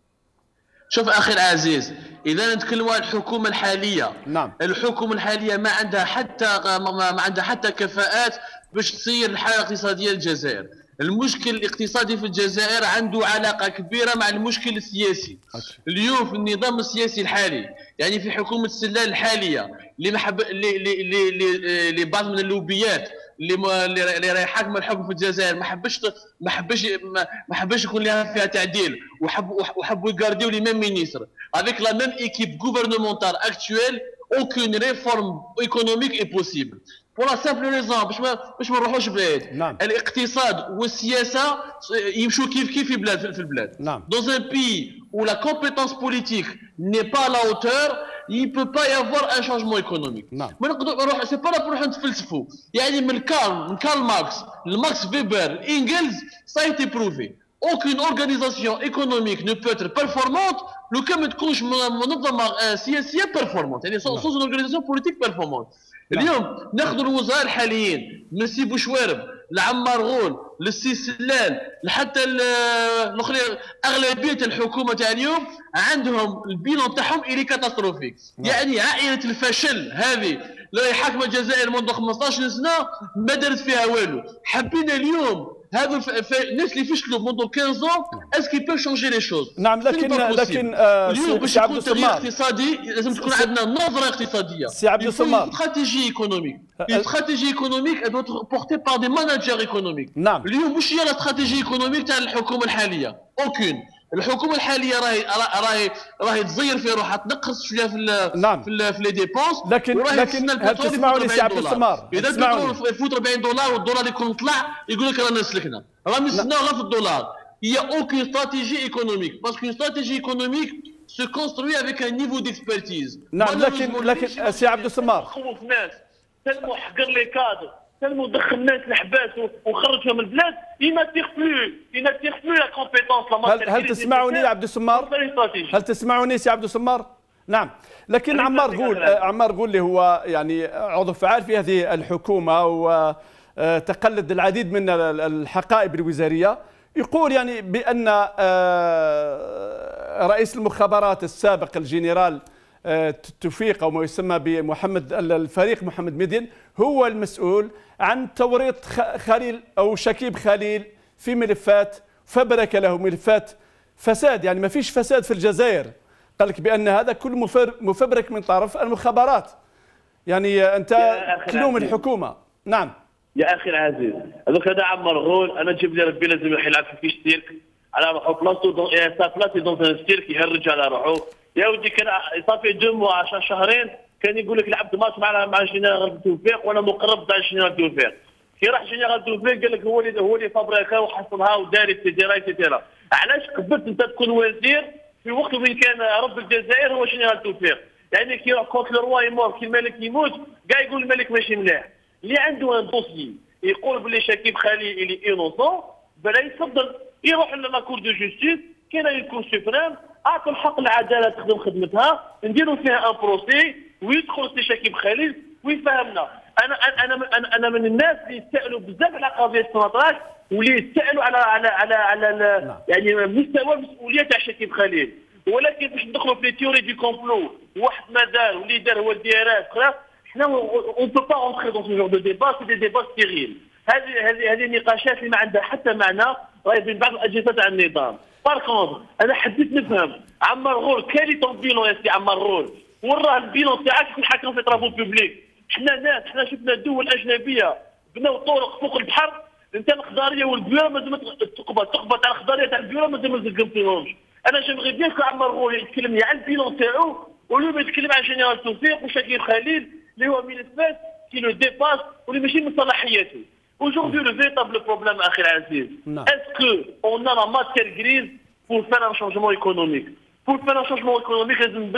شوف أخي العزيز، إذا نتكلموا عن الحكومة الحالية، نعم. الحكومة الحالية ما عندها حتى ما عندها حتى كفاءات باش تصير الحالة الاقتصادية للجزائر. المشكل الاقتصادي في الجزائر عنده علاقة كبيرة مع المشكل السياسي. اليوم في النظام السياسي الحالي، يعني في حكومة السلال الحالية اللي محب اللي اللي اللي اللي بعض من اللوبيات اللي اللي راهي حاكمه الحكم في الجزائر ما حبش ما حبش ما حبش يكون لها فيها تعديل، وحبوا وحبوا يغارديو لي ميم مينيستر avec la même équipe gouvernementale actuelle. aucune réforme économique est possible pour la simple raison باش ما باش ما نروحوش بعيد. نعم. الاقتصاد والسياسه يمشوا كيف كيف في بلاد في البلاد. نعم. dans un pays où la compétence politique n'est pas à la hauteur, il ne peut pas y avoir un changement économique. نعم. ما نقدر نروح سي با لا نروح نتفلسفوا، يعني من كارل من كارل ماركس لماكس فيبر انجلز ça a été prouvé. aucune organisation économique ne peut être performante لو كان ما تكونش منظمه سياسيه performante، يعني sans une organisation politique performante. اليوم ناخذوا الوزراء الحاليين من سي بوشوارب لعمار غول للسي سلال لحتى الاخرين، اغلبيه الحكومه تاع اليوم عندهم البيلون تاعهم الي كاتاستروفيك. يعني عائله الفشل هذه اللي حاكمه الجزائر منذ خمسطاش سنه ما دارت فيها والو. حبينا اليوم هذو الناس اللي فشلوا منذ خمسطاش ans اسكي بو شونجي لي شوز. نعم لكن لكن اليوم باش يكون تغيير اقتصادي لازم تكون عندنا نظره اقتصاديه. سي عبد الصمار، استراتيجيه ايكونوميك. Une stratégie économique elle doit être portée par des managers économiques. نعم. اليوم واش هي الاستراتيجيه ايكونوميك تاع الحكومه الحاليه؟ aucune. الحكومه الحاليه راهي راهي راهي تزير في روحها، تنقص شويه في نعم. في في لي ديبونس. لكن لكن هل تسمعوني سي عبد الصمار؟ اذا البترول يفوت أربعين دولار والدولار يكون طلع يقول لك رانا سلكنا، رانا نستناو غير في الدولار. هي aucune stratégie économique parce qu'une stratégie économique se construit avec un niveau d'expertise. نعم لكن لكن سي عبد الصمار خوف ناس تلمو حقر لي كادر تلمو دخل الناس الحباس وخرجهم من البلاد. يما تيغ بلو يما تيغ بلو لا كومبيتونس لا. هل, هل تسمعوني يا عبد الصمار؟ هل تسمعوني سي عبد الصمار؟ نعم. لكن عمار غول عمار غول اللي هو يعني عضو فعال في هذه الحكومه وتقلد العديد من الحقائب الوزاريه، يقول يعني بان رئيس المخابرات السابق الجنرال توفيق او ما يسمى بمحمد الفريق محمد مدين هو المسؤول عن توريط خليل او شكيب خليل في ملفات فبرك له ملفات فساد. يعني ما فيش فساد في الجزائر، قال لك بان هذا كل مفبرك من طرف المخابرات. يعني انت تلوم الحكومه. نعم يا اخي العزيز، هذوك هذا عمر غول انا جيب لي ربي لازم يلعب في فيش سيرك على روحو بلاصتو سا بلاصي دون ان سيرك يهرج على روحو. يا ودي كان صافي دو موا عشان شهرين كان يقول لك لعبت ماتش مع مع جنرال توفيق وانا مقرب تاع جنرال توفيق. كي راح جنرال توفيق قال لك هو اللي هو اللي فابريكا وحصلها ودار اكسيتيرا اكسيتيرا. علاش قبلت انت تكون وزير في وقت وين كان رب الجزائر هو جنرال توفيق؟ يعني كي يروح كونت الروا يموت كي الملك يموت كاع يقول الملك ماشي مليح. اللي عنده ان دوسي يقول بلي شكيب خليل اللي انوسون بلا يتفضل يروح لا كور دو جوستيس كاينه الكور سوبريم اعطوا الحق العداله تخدم خدمتها نديروا فيها ان بروسي ويدخل سي شكيب خليل ويفهمنا. انا انا انا انا من الناس اللي يسالوا بزاف على قضيه سنطراك واللي يسالوا على على على على يعني مستوى المسؤوليه تاع شكيب خليل. ولكن باش ندخلوا في لي تيوري دي كومبلو واحد ما دار واللي دار هو الديارات خلاص حنا اون بو با اونتري دون سو جور دو ديبا سي دي ديبا ستيريل. هذه هذه هذه نقاشات اللي ما عندها حتى معنى راهي بين بعض الاجهزه تاع النظام. بار كونتر انا حبيت نفهم عمار غول كالي طون بيلون يا سي عمار غول وراه البيلون تاعك في الحكم في طرافو بوبليك. حنا ناس حنا شفنا دول اجنبيه بناو طرق فوق البحر انت الخضاريه والبيوره مازال تقبض تقبض على الخضاريه تاع البيوره مازال ما زقمتيهمش. انا جيمغي بيان كو عمار غول يتكلم لي على البيلون تاعو واليوم يتكلم على جنرال توفيق وشكيب خليل اللي هو ملفات كي لو ديباس واللي ماشي من صلاحياته. Aujourd'hui, le véritable problème, Akhil Aziz, est-ce qu'on a la matière grise pour faire un changement économique? Pour faire un changement économique,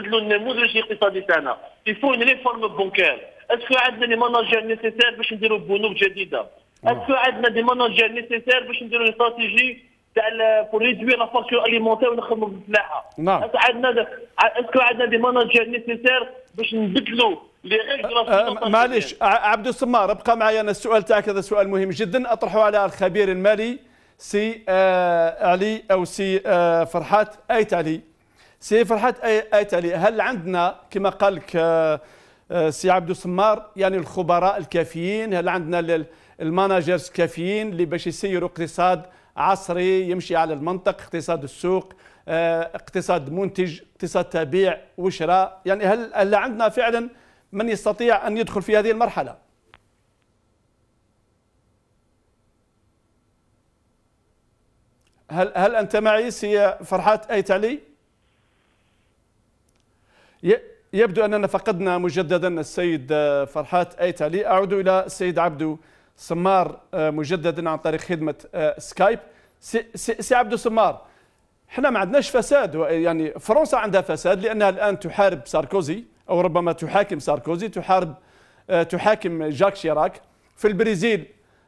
il faut une réforme bancaire. Est-ce qu'on a des managers nécessaires pour faire des bonus جديدة? Est-ce qu'on a des managers nécessaires pour faire une stratégie pour réduire la facture alimentaire ونخدموا بالفلاحة؟ Est-ce qu'on a des managers nécessaires باش نبدلوا معليش عبد السمار ابقى معي. انا السؤال تاعك هذا سؤال مهم جدا اطرحه على الخبير المالي سي آه علي او سي آه فرحات ايت علي. سي فرحات ايت علي، هل عندنا كما قال لك آه آه سي عبد السمار يعني الخبراء الكافيين؟ هل عندنا الماناجرز الكافيين اللي باش يسيروا اقتصاد عصري يمشي على المنطق، اقتصاد السوق، آه اقتصاد منتج، اقتصاد تبيع وشراء؟ يعني هل هل عندنا فعلا من يستطيع أن يدخل في هذه المرحلة؟ هل هل أنت معي سي فرحات أيت علي؟ يبدو أننا فقدنا مجددا السيد فرحات أيت علي. أعود إلى السيد عبدو سمار مجددا عن طريق خدمة سكايب. سي, سي عبدو سمار، احنا ما عندناش فساد، يعني فرنسا عندها فساد لأنها الآن تحارب ساركوزي أو ربما تحاكم ساركوزي، تحارب تحاكم جاك شيراك. في البرازيل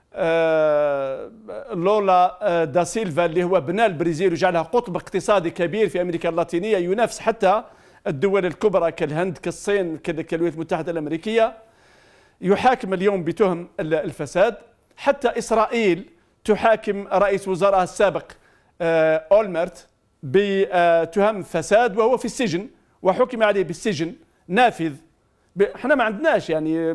لولا دا سيلفا اللي هو بنى البرازيل وجعلها قطب اقتصادي كبير في أمريكا اللاتينية ينافس حتى الدول الكبرى كالهند كالصين كالولايات المتحدة الأمريكية، يحاكم اليوم بتهم الفساد. حتى إسرائيل تحاكم رئيس وزرائها السابق أولمرت بتهم فساد وهو في السجن وحكم عليه بالسجن نافذ. احنا ما عندناش يعني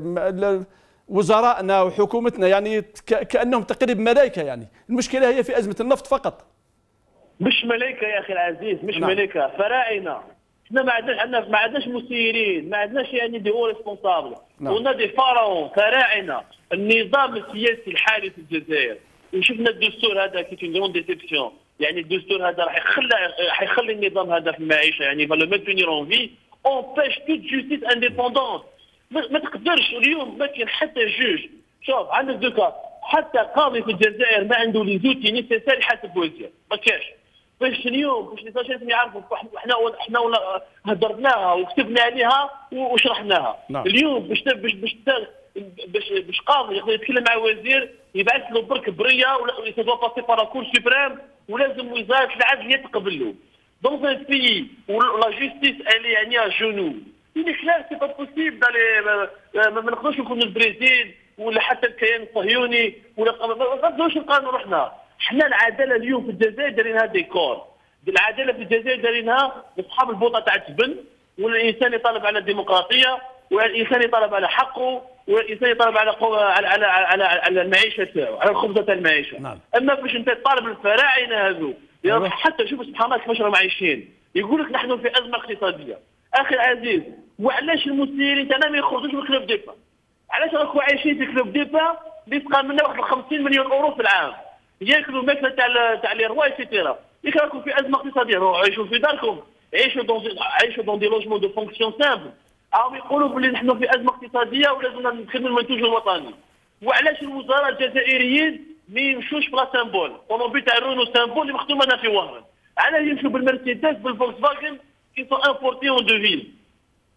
وزرائنا وحكومتنا يعني كأنهم تقريبا ملائكة. يعني المشكلة هي في أزمة النفط فقط. مش ملائكة يا أخي العزيز، مش نعم. ملائكة فراعنة. احنا ما عندناش عندنا ما عندناش مسيرين، ما عندناش يعني دي او ريسبونسابل، قلنا دي فراون فراعنة. النظام السياسي الحالي في الجزائر وشفنا الدستور هذا كي اون غروند ديسيبسيون. يعني الدستور هذا راح يخلي راح يخلي النظام هذا في المعيشه، يعني فالو مينتينير اون في اونبيش توت جوستيس انديبوندونت. ما تقدرش اليوم ما كاين حتى جوج. شوف عندك دوكا حتى قاضي في الجزائر ما عنده لي زوتي نيسيسير يحاسب وزير، ما كاش. باش اليوم باش لي ساشيت يعرفوا احنا احنا هضرناها وكتبنا عليها وشرحناها. نعم. اليوم باش باش باش باش باش قاضي يقدر يتكلم مع وزير يبعث له برك بريه ولا سي دو باسي بار لا كور سوبريم ولازم وزاره العدل يتقبل له. دونك ان بي لا جوستيس الي يعني ا جونو إلي كلار سي با بوسيبل دالي ما نقدروش نكونوا البرازيل ولا حتى الكيان الصهيوني ولا ما نقدروش نقارنوا روحنا. حنا العداله اليوم في الجزائر دايرينها ديكور. العداله في الجزائر دايرينها لاصحاب البوطه تاع التبن، والانسان يطالب على الديمقراطيه والانسان يطالب على حقه والانسان يطالب على على على على, على المعيشه تاعو، على الخبزه تاع المعيشه. نعم. اما باش انت تطالب الفراعنه هذو حتى شوف سبحان الله كيفاش راهم عايشين، يقول لك نحن في ازمه اقتصاديه. اخي العزيز، وعلاش المسيرين تاعنا ما يخرجوش من كلوب ديبا؟ علاش راكم عايشين في كلوب ديبا اللي تقام منا واحد خمسين مليون اورو في العام، ياكلوا ماكله تاع تاع لي روا ايتترا. ياك راكم في ازمه اقتصاديه، روحوا عيشوا في داركم، عيشوا دون عيشوا دون دي لوجمون دو فونكسيون سامبل. راهم يقولوا بلي نحن في ازمه اقتصاديه ولازم نخدموا المنتوج الوطني. وعلاش الوزراء الجزائريين ما يمشوش بلا سامبول؟ طوموبيل تاع رونو سامبول اللي مختومه هنا في وهران، علاش يمشوا بالمرسيدس بالفولكس فاجن كي سون امبورتي اون دو فيل؟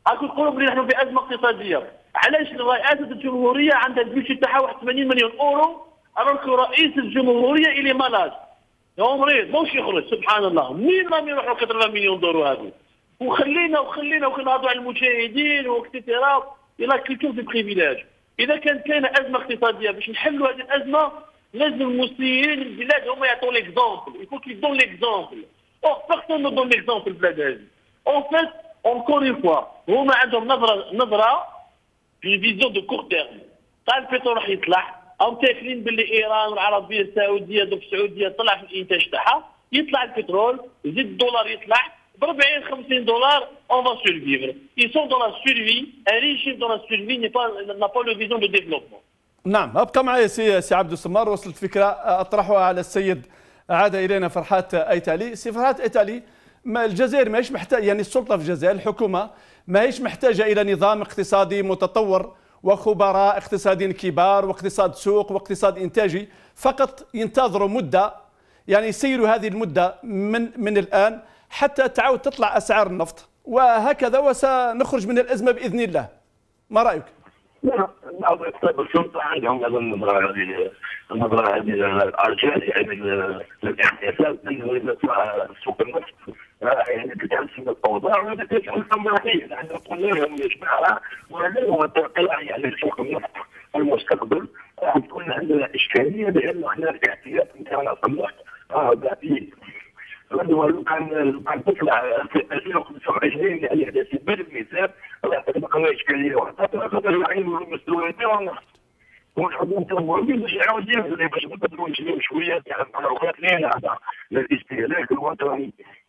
راكم تقولوا بلي نحن في ازمه اقتصاديه، علاش رئاسه الجمهوريه عندها البيجي تاعها واحد ثمانين مليون اورو، الوغ رئيس الجمهوريه الي مالاد هو مريض ماهوش يخرج. سبحان الله، منين راهم يروحوا ثلاثة مليون دولار هذو؟ وخلينا وخلينا وكنهضروا على المجاهدين واكسترا الى كلتور في بريفيلاج. اذا كانت كاينه ازمه اقتصاديه باش نحلوا هذه الازمه لازم المسيرين البلاد هما يعطوا ليكزومبل، يفو كي دون ليكزومبل. اور بيرسون نو دون ليكزومبل البلاد هذه. اون فيت اونكور اون فوا هما عندهم نظره نظره في فيزيون دو كور تيرم. تاع البترول راح يطلع، هم تاكلين باللي ايران والعربيه السعوديه دوك السعوديه طلع في الانتاج تاعها، يطلع البترول يزيد الدولار يطلع ب أربعين خمسين دولار اون فا سورفيفر. Ils sont dans la survie, un régime dans la survie n'est pas n'a pas le vision de développement. نعم، ابقى معي سي سي عبد السمار. وصلت فكره اطرحها على السيد، عاد الينا فرحات ايتالي. سي فرحات ايتالي، ما الجزائر ماهيش محتاجه، يعني السلطه في الجزائر الحكومه ماهيش محتاجه الى نظام اقتصادي متطور وخبراء اقتصاديين كبار واقتصاد سوق واقتصاد انتاجي، فقط ينتظروا مده، يعني يسيروا هذه المده من من الان حتى تعود تطلع اسعار النفط، وهكذا وسنخرج من الازمه باذن الله. ما رايك؟ لا طيب السلطه عندهم هذا النظره هذه النظره هذه الارجال، يعني الاحتساب انه سوق النفط يعني تتعلم الاوضاع ولا تجعل ثمانيه، يعني نقول لهم يا جماعه وهذا هو التوقع، يعني سوق النفط المستقبل راح تكون عندنا اشكاليه لانه احنا الاحتياط نتاعنا في النفط اه بعيد. لو كان لو كان تطلع في ألفين وخمسة وعشرين يعني على سبيل المثال راح تبقى لنا اشكاليه واحده، خاطر العين المستويات تاعنا والحكومه تاعنا باش يعاود ينزل باش نقدروا نشريو شويه تاع الخيارات لنا على الاستهلاك الوطني.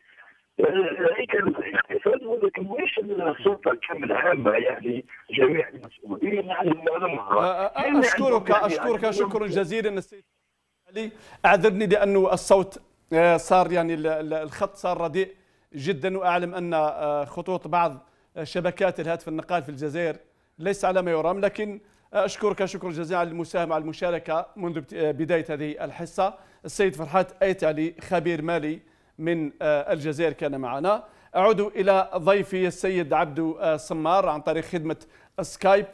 هيك الاقتصاد ولكن مش السلطه الكامل عامه، يعني جميع المسؤولين يعني اشكرك اشكرك شكرا جزيلا السيد علي. اعذرني لانه الصوت صار يعني الخط صار رديء جدا، واعلم ان خطوط بعض شبكات الهاتف النقال في الجزائر ليس على ما يرام، لكن اشكرك شكرا جزيلا على المساهمه على المشاركه منذ بدايه هذه الحصه. السيد فرحات ايتالي خبير مالي من الجزائر كان معنا. اعود الى ضيفي السيد عبدو السمار عن طريق خدمه سكايب.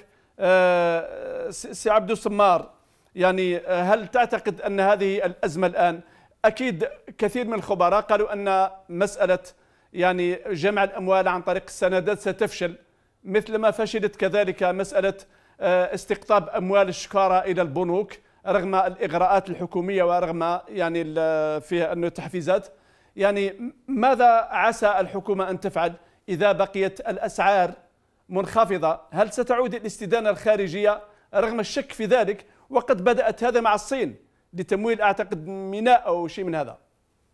سي عبدو السمار، يعني هل تعتقد ان هذه الازمه الان، اكيد كثير من الخبراء قالوا ان مساله يعني جمع الاموال عن طريق السندات ستفشل، مثل ما فشلت كذلك مساله استقطاب اموال الشكاره الى البنوك رغم الاغراءات الحكوميه ورغم يعني فيها انه تحفيزات. يعني ماذا عسى الحكومه ان تفعل اذا بقيت الاسعار منخفضه؟ هل ستعود الاستدانه الخارجيه رغم الشك في ذلك؟ وقد بدات هذا مع الصين لتمويل اعتقد ميناء او شيء من هذا.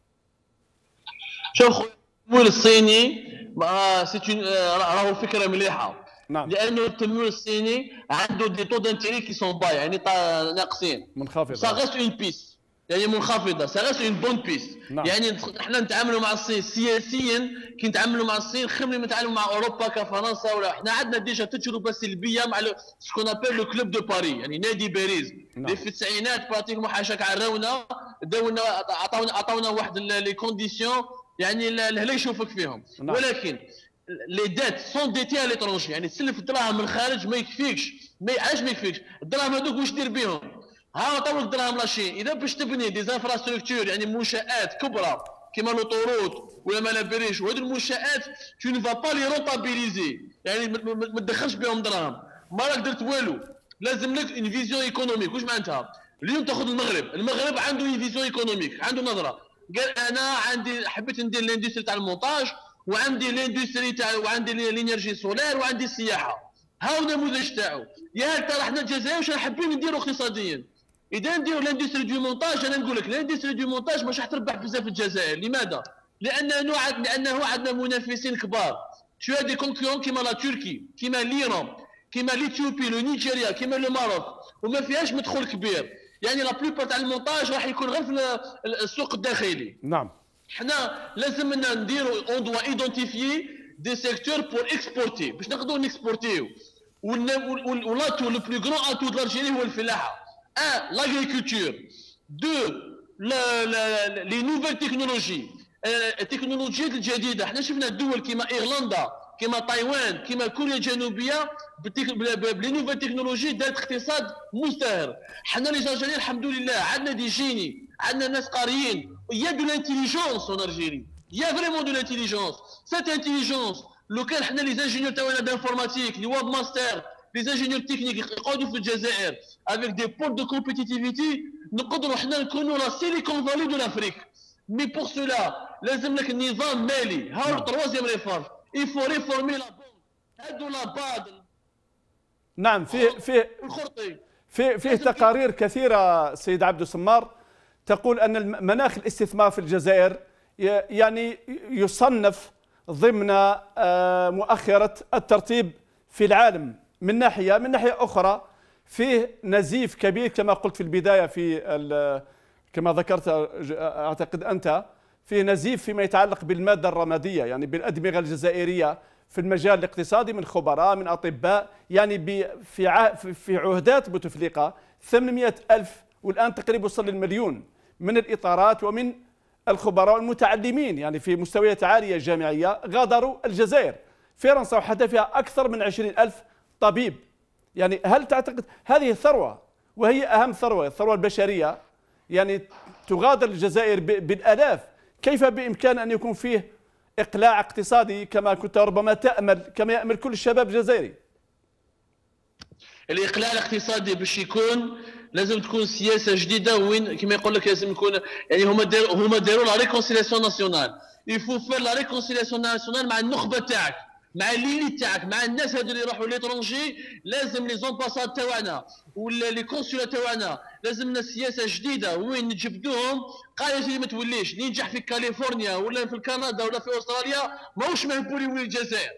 شوف التمويل الصيني راهو فكره مليحه. نعم. لانه التمويل الصيني عنده دي تو دانتيري كي سون باي، يعني ناقصين منخفضه. سا غاست اون بيس، يعني منخفضه، سا غاست اون بون بيس. نعم. يعني احنا نتعاملوا مع الصين سياسيا كي نتعاملوا مع الصين خير من نتعاملوا مع اوروبا كفرنسا، ولا احنا عندنا ديجا تجربه سلبيه مع سكون ابيل لو كلوب دو باري، يعني نادي باريس. نعم. في التسعينات براتيكمون حاشاك عراونا داونا عطاونا عطاونا واحد لي كونديسيون يعني الهلا يشوفك فيهم. نعم. ولكن لي ديت سون ديتي على ليترونجي، يعني تسلف الدراهم من الخارج ما يكفيكش. ما علاش ما يكفيكش؟ الدراهم هذوك واش دير بهم؟ ها طول الدراهم لاشين، اذا باش تبني دي زانفراستركتور يعني منشآت كبرى كيما لوطوروت ولا ما نابريش، وهذو المنشآت تو نو فا با لي رونتابيليزي، يعني ما تدخلش بهم دراهم، ما راك درت والو. لازم لك اون فيزيون ايكونوميك. واش معناتها؟ اليوم تاخذ المغرب، المغرب عنده اون فيزيون ايكونوميك، عنده نظره، قال انا عندي حبيت ندير لاندستري تاع المونتاج، وعندي لاندستري تاع وعندي لينيرجي سولار وعندي السياحه. ها هو النموذج تاعو. يا هل ترى حنا الجزائر واش حابين نديروا اقتصاديا؟ اذا نديروا لاندستري دو مونتاج، انا نقول لك لاندستري دو مونتاج مش راح تربح بزاف في الجزائر. لماذا؟ لانه لانه عندنا منافسين كبار. شو هادي كونكورون كيما لا تركي، كيما ليران، كيما ليثيوبي، لو نيجيريا، كيما لو ماروك، وما فيهاش مدخول كبير. يعني لا بلوبار تاع المونتاج راح يكون غير في السوق الداخلي. نعم. حنا لازمنا نديروا اون دوا ايدونتيفيي دي سيكتور بور اكسبورتي باش نقدروا نكسبورتيو. والاتو لو بلو غران اتو دو لالجيري هو الفلاحه. ان لاغريكولتور، دو لي نوفيل تكنولوجي، التكنولوجيات الجديده. حنا شفنا دول كيما ايرلندا كما تايوان كما كوريا الجنوبيه بلي نوفيل تكنولوجي دارت اقتصاد مزدهر. حنا لي جالجيريين الحمد لله عندنا دي جيني، عندنا ناس قاريين، يا دو لانتيليجونس اون الجيري، يا فريمون دو لانتيليجونس. سيت انتيليجونس لو كان حنا لي زانجينيور تاعنا دانفورماتيك، لي ويب ماستر، لي زانجينيور تكنيك يقعدوا في الجزائر افيك دي بول دو كومبيتيتيفيتي، نقدروا حنا نكونوا لا سيليكون فالي دو لافريك. مي بور سولا لازم لك النظام مالي. ها هو التروازيام ريفورم، il faut réformer la banque. هادو لا باد. نعم فيه فيه فيه فيه تقارير كثيرة سيد عبد السمار تقول أن مناخ الاستثمار في الجزائر يعني يصنف ضمن مؤخرة الترتيب في العالم من ناحية، من ناحية أخرى فيه نزيف كبير كما قلت في البداية، في كما ذكرت أعتقد أنت، فيه نزيف فيما يتعلق بالمادة الرمادية، يعني بالأدمغة الجزائرية في المجال الاقتصادي من خبراء من أطباء، يعني في في عهدات بوتفليقة ثمانمئة ألف والآن تقريبا وصل للمليون من الإطارات ومن الخبراء والمتعلمين يعني في مستويات عالية جامعية غادروا الجزائر. فرنسا وحتى فيها أكثر من عشرين ألف طبيب. يعني هل تعتقد هذه الثروة وهي أهم ثروة، الثروة البشرية، يعني تغادر الجزائر بالآلاف، كيف بإمكان أن يكون فيه إقلاع اقتصادي كما كنت ربما تأمل، كما يأمل كل الشباب الجزائري؟ الإقلاع الاقتصادي باش يكون لازم تكون سياسة جديدة، وين كما يقول لك لازم يكون يعني هما داروا هما داروا لا ريكونسيلياسيون ناسيونال. يفو فير لا ريكونسيلياسيون ناسيونال مع النخبة تاعك، مع الليلي تاعك، مع الناس هذو اللي يروحوا ليترونجي. لازم لي زومباساد تاعنا ولا لي كونسولا تاعنا لازمنا سياسه جديده وين نجبدوهم. قاية اللي ما توليش اللي ينجح في كاليفورنيا ولا في كندا ولا في استراليا ماهوش مهبول يولي الجزائر،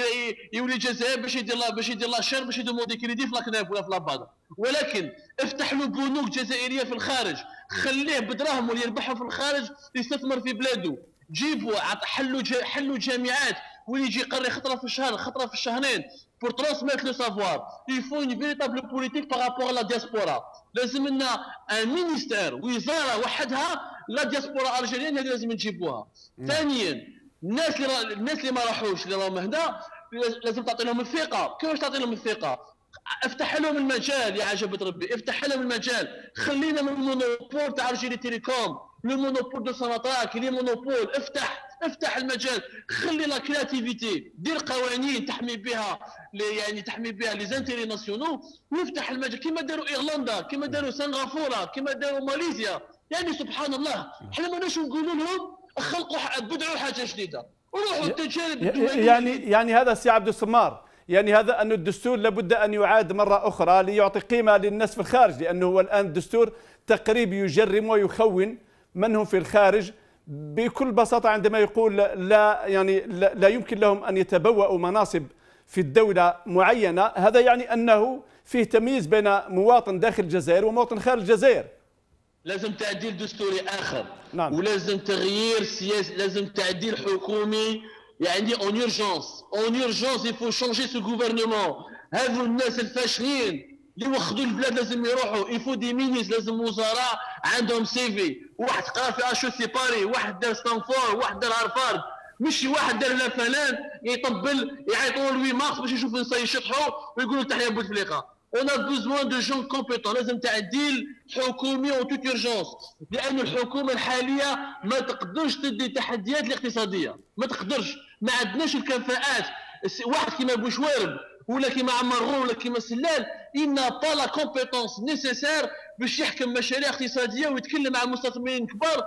يولي الجزائر باش يدير لا باش يدير لاشير باش يدير مودي كريدي في لاكناف ولا في لابادا. ولكن افتح له بنوك جزائريه في الخارج، خليه بدراهمه اللي يربحها في الخارج يستثمر في بلاده. جيبوا حلوا حلوا جامعات وين يجي يقري خطره في الشهر خطره في الشهرين pour transmettre le savoir. Il faut une véritable politique par rapport à la diaspora. لازم لنا ان مينيستير وزاره وحدها لا دياسبورا الجيريان هذه لازم نجيبوها. ثانيا الناس اللي الناس اللي ما راحوش اللي راهم هنا لازم تعطي لهم الثقه. كيفاش تعطي لهم الثقه؟ افتح لهم المجال يا عجبة ربي، افتح لهم المجال. خلينا من المونوبول تاع الجيري تيليكوم، لو مونوبول دو سوناتراك، لي مونوبول. افتح افتح المجال، خلي لا كرياتيفيتي، دير قوانين تحمي بها يعني تحمي بها لي زانتيري ناسيونو، وافتح المجال كما داروا ايرلندا، كما داروا سنغافوره، كما داروا ماليزيا. يعني سبحان الله احنا ماناش نقولوا لهم خلقوا بدعوا حاجه جديده وروحوا التجارب. يعني يعني هذا سي عبد السمار، يعني هذا أن الدستور لابد أن يعاد مرة أخرى ليعطي قيمة للناس في الخارج، لأنه هو الآن الدستور تقريبا يجرم ويخون من هم في الخارج بكل بساطة عندما يقول لا يعني لا, لا يمكن لهم أن يتبوأوا مناصب في الدولة معينة. هذا يعني أنه فيه تمييز بين مواطن داخل الجزائر ومواطن خارج الجزائر. لازم تعديل دستوري آخر. نعم. ولازم تغيير سياسي، لازم تعديل حكومي يعني اون اورجونس اون اورجونس يفو شونجي سو غوفرنمون. هذو الناس الفاشلين اللي وخذوا البلاد لازم يروحوا. يفو دي مينيس، لازم وزراء عندهم سيفي، واحد قرا في اشو سي باري، واحد دار ستانفورد، واحد دار هارفارد، مش واحد دار لا فلان يطبل يعيطوا له مارس باش يشوفوا الناس يشطحوا ويقولوا تحيا بوتفليقه. On a besoin de gens compétents. لازم تعديل حكومي او توت اورجونس، لأن الحكومة الحالية ما تقدرش تدي تحديات الاقتصادية، ما تقدرش، ما عندناش الكفاءات. واحد كيما بوشوارب ولا كيما عمر ولا كيما سلال إنا با لا كومبيتونس نيسيسير باش يحكم مشاريع اقتصادية ويتكلم مع مستثمرين كبار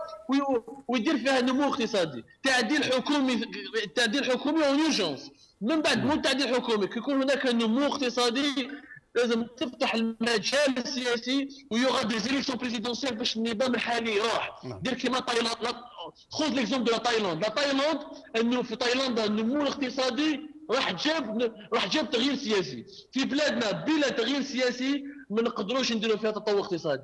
ويدير فيها نمو اقتصادي. تعديل حكومي، تعديل حكومي اون اورجونس. من بعد مو تعديل حكومي كيكون هناك نمو اقتصادي لازم تفتح المجال السياسي ويوغا دي زيليكسيون بريزيدونسيال باش النظام الحالي يروح. دير كيما تايلاند، خذ ليكزومبل دو تايلاند. لا تايلاند انه في تايلاند النمو الاقتصادي راح جاب راح جاب تغيير سياسي. في بلادنا بلا تغيير سياسي ما نقدروش نديروا فيها تطور اقتصادي.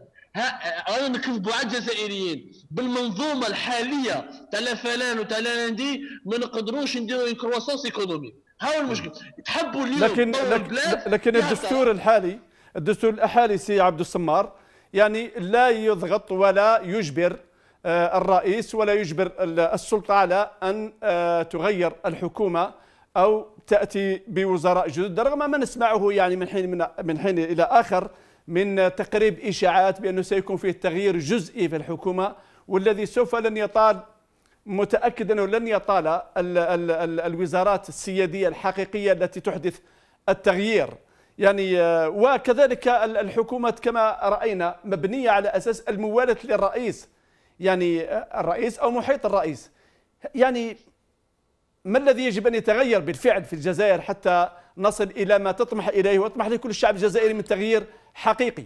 ها رانا نكذبوا على الجزائريين بالمنظومه الحاليه تاع لا فلان وتاع لا لاندي ما نقدروش نديروا كرواسونس ايكونوميك. هاو المشكل. تحبوا اليوم لكن لكن, لكن الدستور الحالي الدستور الحالي سي عبد السمار يعني لا يضغط ولا يجبر الرئيس ولا يجبر السلطة على أن تغير الحكومة أو تأتي بوزراء جدد، رغم ما نسمعه يعني من حين من, من حين إلى آخر من تقريب إشاعات بأنه سيكون فيه تغيير جزئي في الحكومة، والذي سوف لن يطال، متأكد أنه لن يطال ال ال ال الوزارات السيادية الحقيقية التي تحدث التغيير. يعني وكذلك الحكومة كما رأينا مبنية على أساس الموالاة للرئيس، يعني الرئيس أو محيط الرئيس. يعني ما الذي يجب أن يتغير بالفعل في الجزائر حتى نصل إلى ما تطمح إليه ويطمح له كل الشعب الجزائري من تغيير حقيقي؟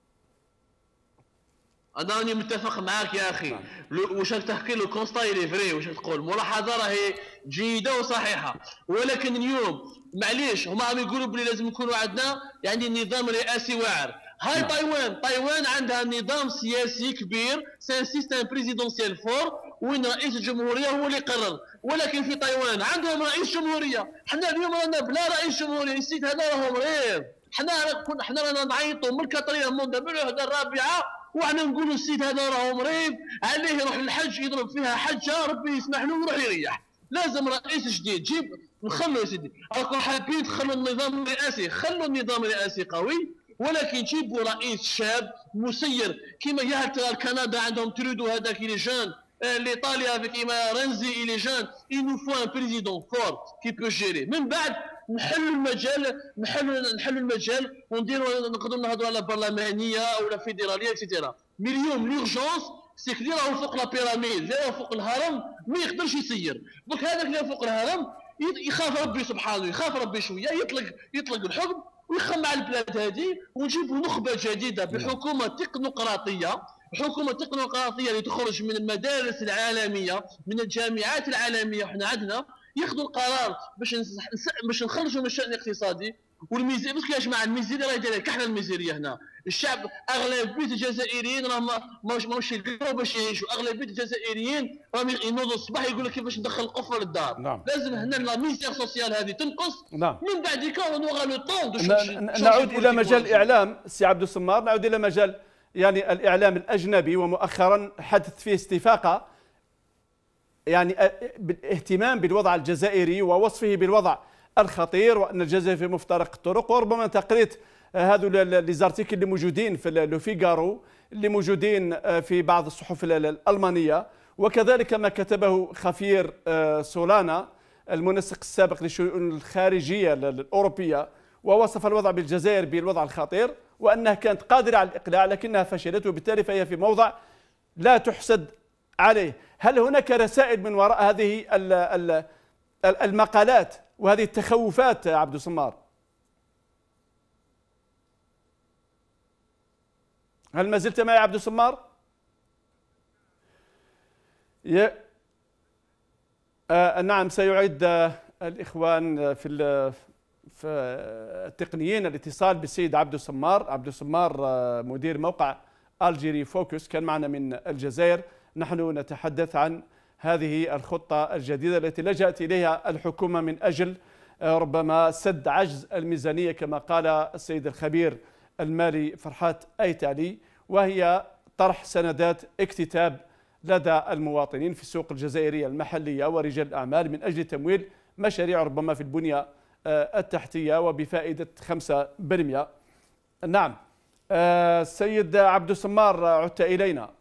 انا راني متفق معاك يا اخي. واش راك تحكي له كونستا لي فري، واش تقول ملاحظه راهي جيده وصحيحه، ولكن اليوم معليش هما عم يقولوا بلي لازم يكونوا عندنا يعني نظام رئاسي واعر. هاي تايوان تايوان عندها نظام سياسي كبير، سان سيستم بريزيدونسيال فور، وين رئيس الجمهوريه هو اللي يقرر. ولكن في تايوان عندهم رئيس جمهوريه، حنا اليوم رانا بلا رئيس جمهوريه. السيد هذا راهو مريض، حنا حنا رانا نعيطوا من الكاتريا موند بالوحده الرابعه، وحنا نقولوا السيد هذا راهو مريض عليه يروح للحج يضرب فيها حجه ربي يسمح له ويروح يريح. لازم رئيس جديد، جيب نخلوا يا سيدي. راكم حابين تخلوا النظام الرئاسي، خلوا النظام الرئاسي قوي، ولكن جيبوا رئيس شاب مسير كيما يا كندا عندهم ترودو هذاك اللي جان، لإيطاليا كيما رنزي اللي جان. il nous faut un président fort qui peut gérer. من بعد نحلوا المجال نحلوا نحلوا المجال ونديروا نقدروا نهضروا على برلمانيه ولا فيدراليه اكسيتيرا. مي اليوم لورجونس سي كلي راهو فوق لا بيراميد، اللي راهو فوق الهرم ما يقدرش يسير. دونك هذاك اللي فوق الهرم يخاف ربي سبحانه، يخاف ربي شويه، يطلق يطلق الحكم ويخمع البلاد هذه، ونجيبوا نخبه جديده بحكومه تكنوقراطيه، حكومه تكنوقراطيه اللي تخرج من المدارس العالميه من الجامعات العالميه. احنا عندنا ياخذوا القرار باش باش نخرجوا من الشان الاقتصادي والميزانيه. باسكو يا جماعه الميزانيه راهي دايره كحنا الميزانيه هنا. الشعب اغلبيه الجزائريين راه ماهوش ماهوش يقدروا باش يعيشوا. اغلبيه الجزائريين راهم ينوضوا الصباح يقول لك كيفاش ندخل القفه للدار. نعم. لازم هنا لا ميزير سوسيال هذه تنقص. نعم. من بعد نوغا لو طون. نعود الى مجال الاعلام سي عبد الصمار، نعود الى مجال يعني الاعلام الاجنبي، ومؤخرا حدث فيه استفاقه يعني بالاهتمام بالوضع الجزائري ووصفه بالوضع الخطير، وان الجزائر في مفترق الطرق. وربما تقريت هذو لي زارتيكل اللي موجودين في لو فيغارو، اللي موجودين في بعض الصحف الالمانيه، وكذلك ما كتبه خفير سولانا المنسق السابق للشؤون الخارجيه الاوروبيه، ووصف الوضع بالجزائر بالوضع الخطير، وانها كانت قادره على الاقلاع لكنها فشلت، وبالتالي فهي في موضع لا تحسد عليه. هل هناك رسائل من وراء هذه المقالات وهذه التخوفات عبد الصمار؟ هل ما زلت معي عبد الصمار؟ ي... آه نعم، سيعيد آه الإخوان في في التقنيين الاتصال بالسيد عبد الصمار. عبد الصمار آه مدير موقع الجيري فوكس كان معنا من الجزائر. نحن نتحدث عن هذه الخطة الجديدة التي لجأت إليها الحكومة من أجل ربما سد عجز الميزانية كما قال السيد الخبير المالي فرحات أيتالي، وهي طرح سندات اكتتاب لدى المواطنين في السوق الجزائرية المحلية ورجال الأعمال من أجل تمويل مشاريع ربما في البنية التحتية وبفائدة خمسة بالمئة. نعم السيد عبد الصمار، عدت إلينا.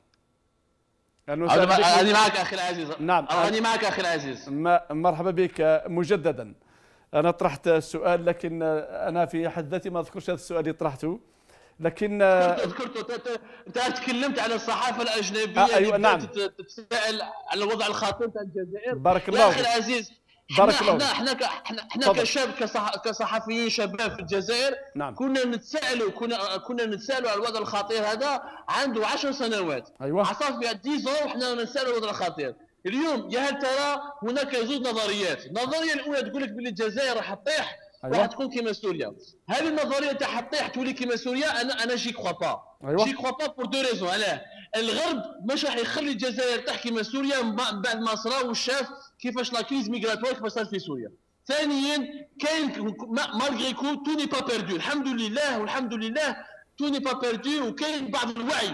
أنا معك أخي العزيز. نعم أنا معك أخي العزيز. مرحبا بك مجددا. أنا طرحت السؤال لكن أنا في حد ذاتي ما أذكرش هذا السؤال اللي طرحته، لكن ذكرته. أنت تكلمت على الصحافة الأجنبية. آه أيوة نعم. تتساءل على الوضع الخطير تاع الجزائر. بارك الله. يا أخي العزيز، بارك الله. احنا احنا احنا كشاب كصح كصحفيين شباب في الجزائر. نعم. كنا نتسائلوا كنا كنا نتسائلوا على الوضع الخطير هذا عنده عشر سنوات. ايوه. عصافي عشرة وحنا نتسائلوا على الوضع الخطير. اليوم يا هل ترى هناك زوج نظريات. النظريه الاولى تقول لك باللي الجزائر راح تطيح، أيوة. راح تكون كيما سوريا. هل النظريه تاع تطيح تولي كيما سوريا؟ انا انا جي كخوا با. أيوة. جي كخوا با بور دو ريزون. علاه؟ الغرب مش راح يخلي الجزائر تحكي كيما سوريا من بعد ما صرا وشاف كيفاش لا كريز ميغراتوار كيفاش صار في سوريا. ثانيا كاين مالغري كو تو ني با بيردو. الحمد لله والحمد لله تو ني با بيردو، وكاين بعض الوعي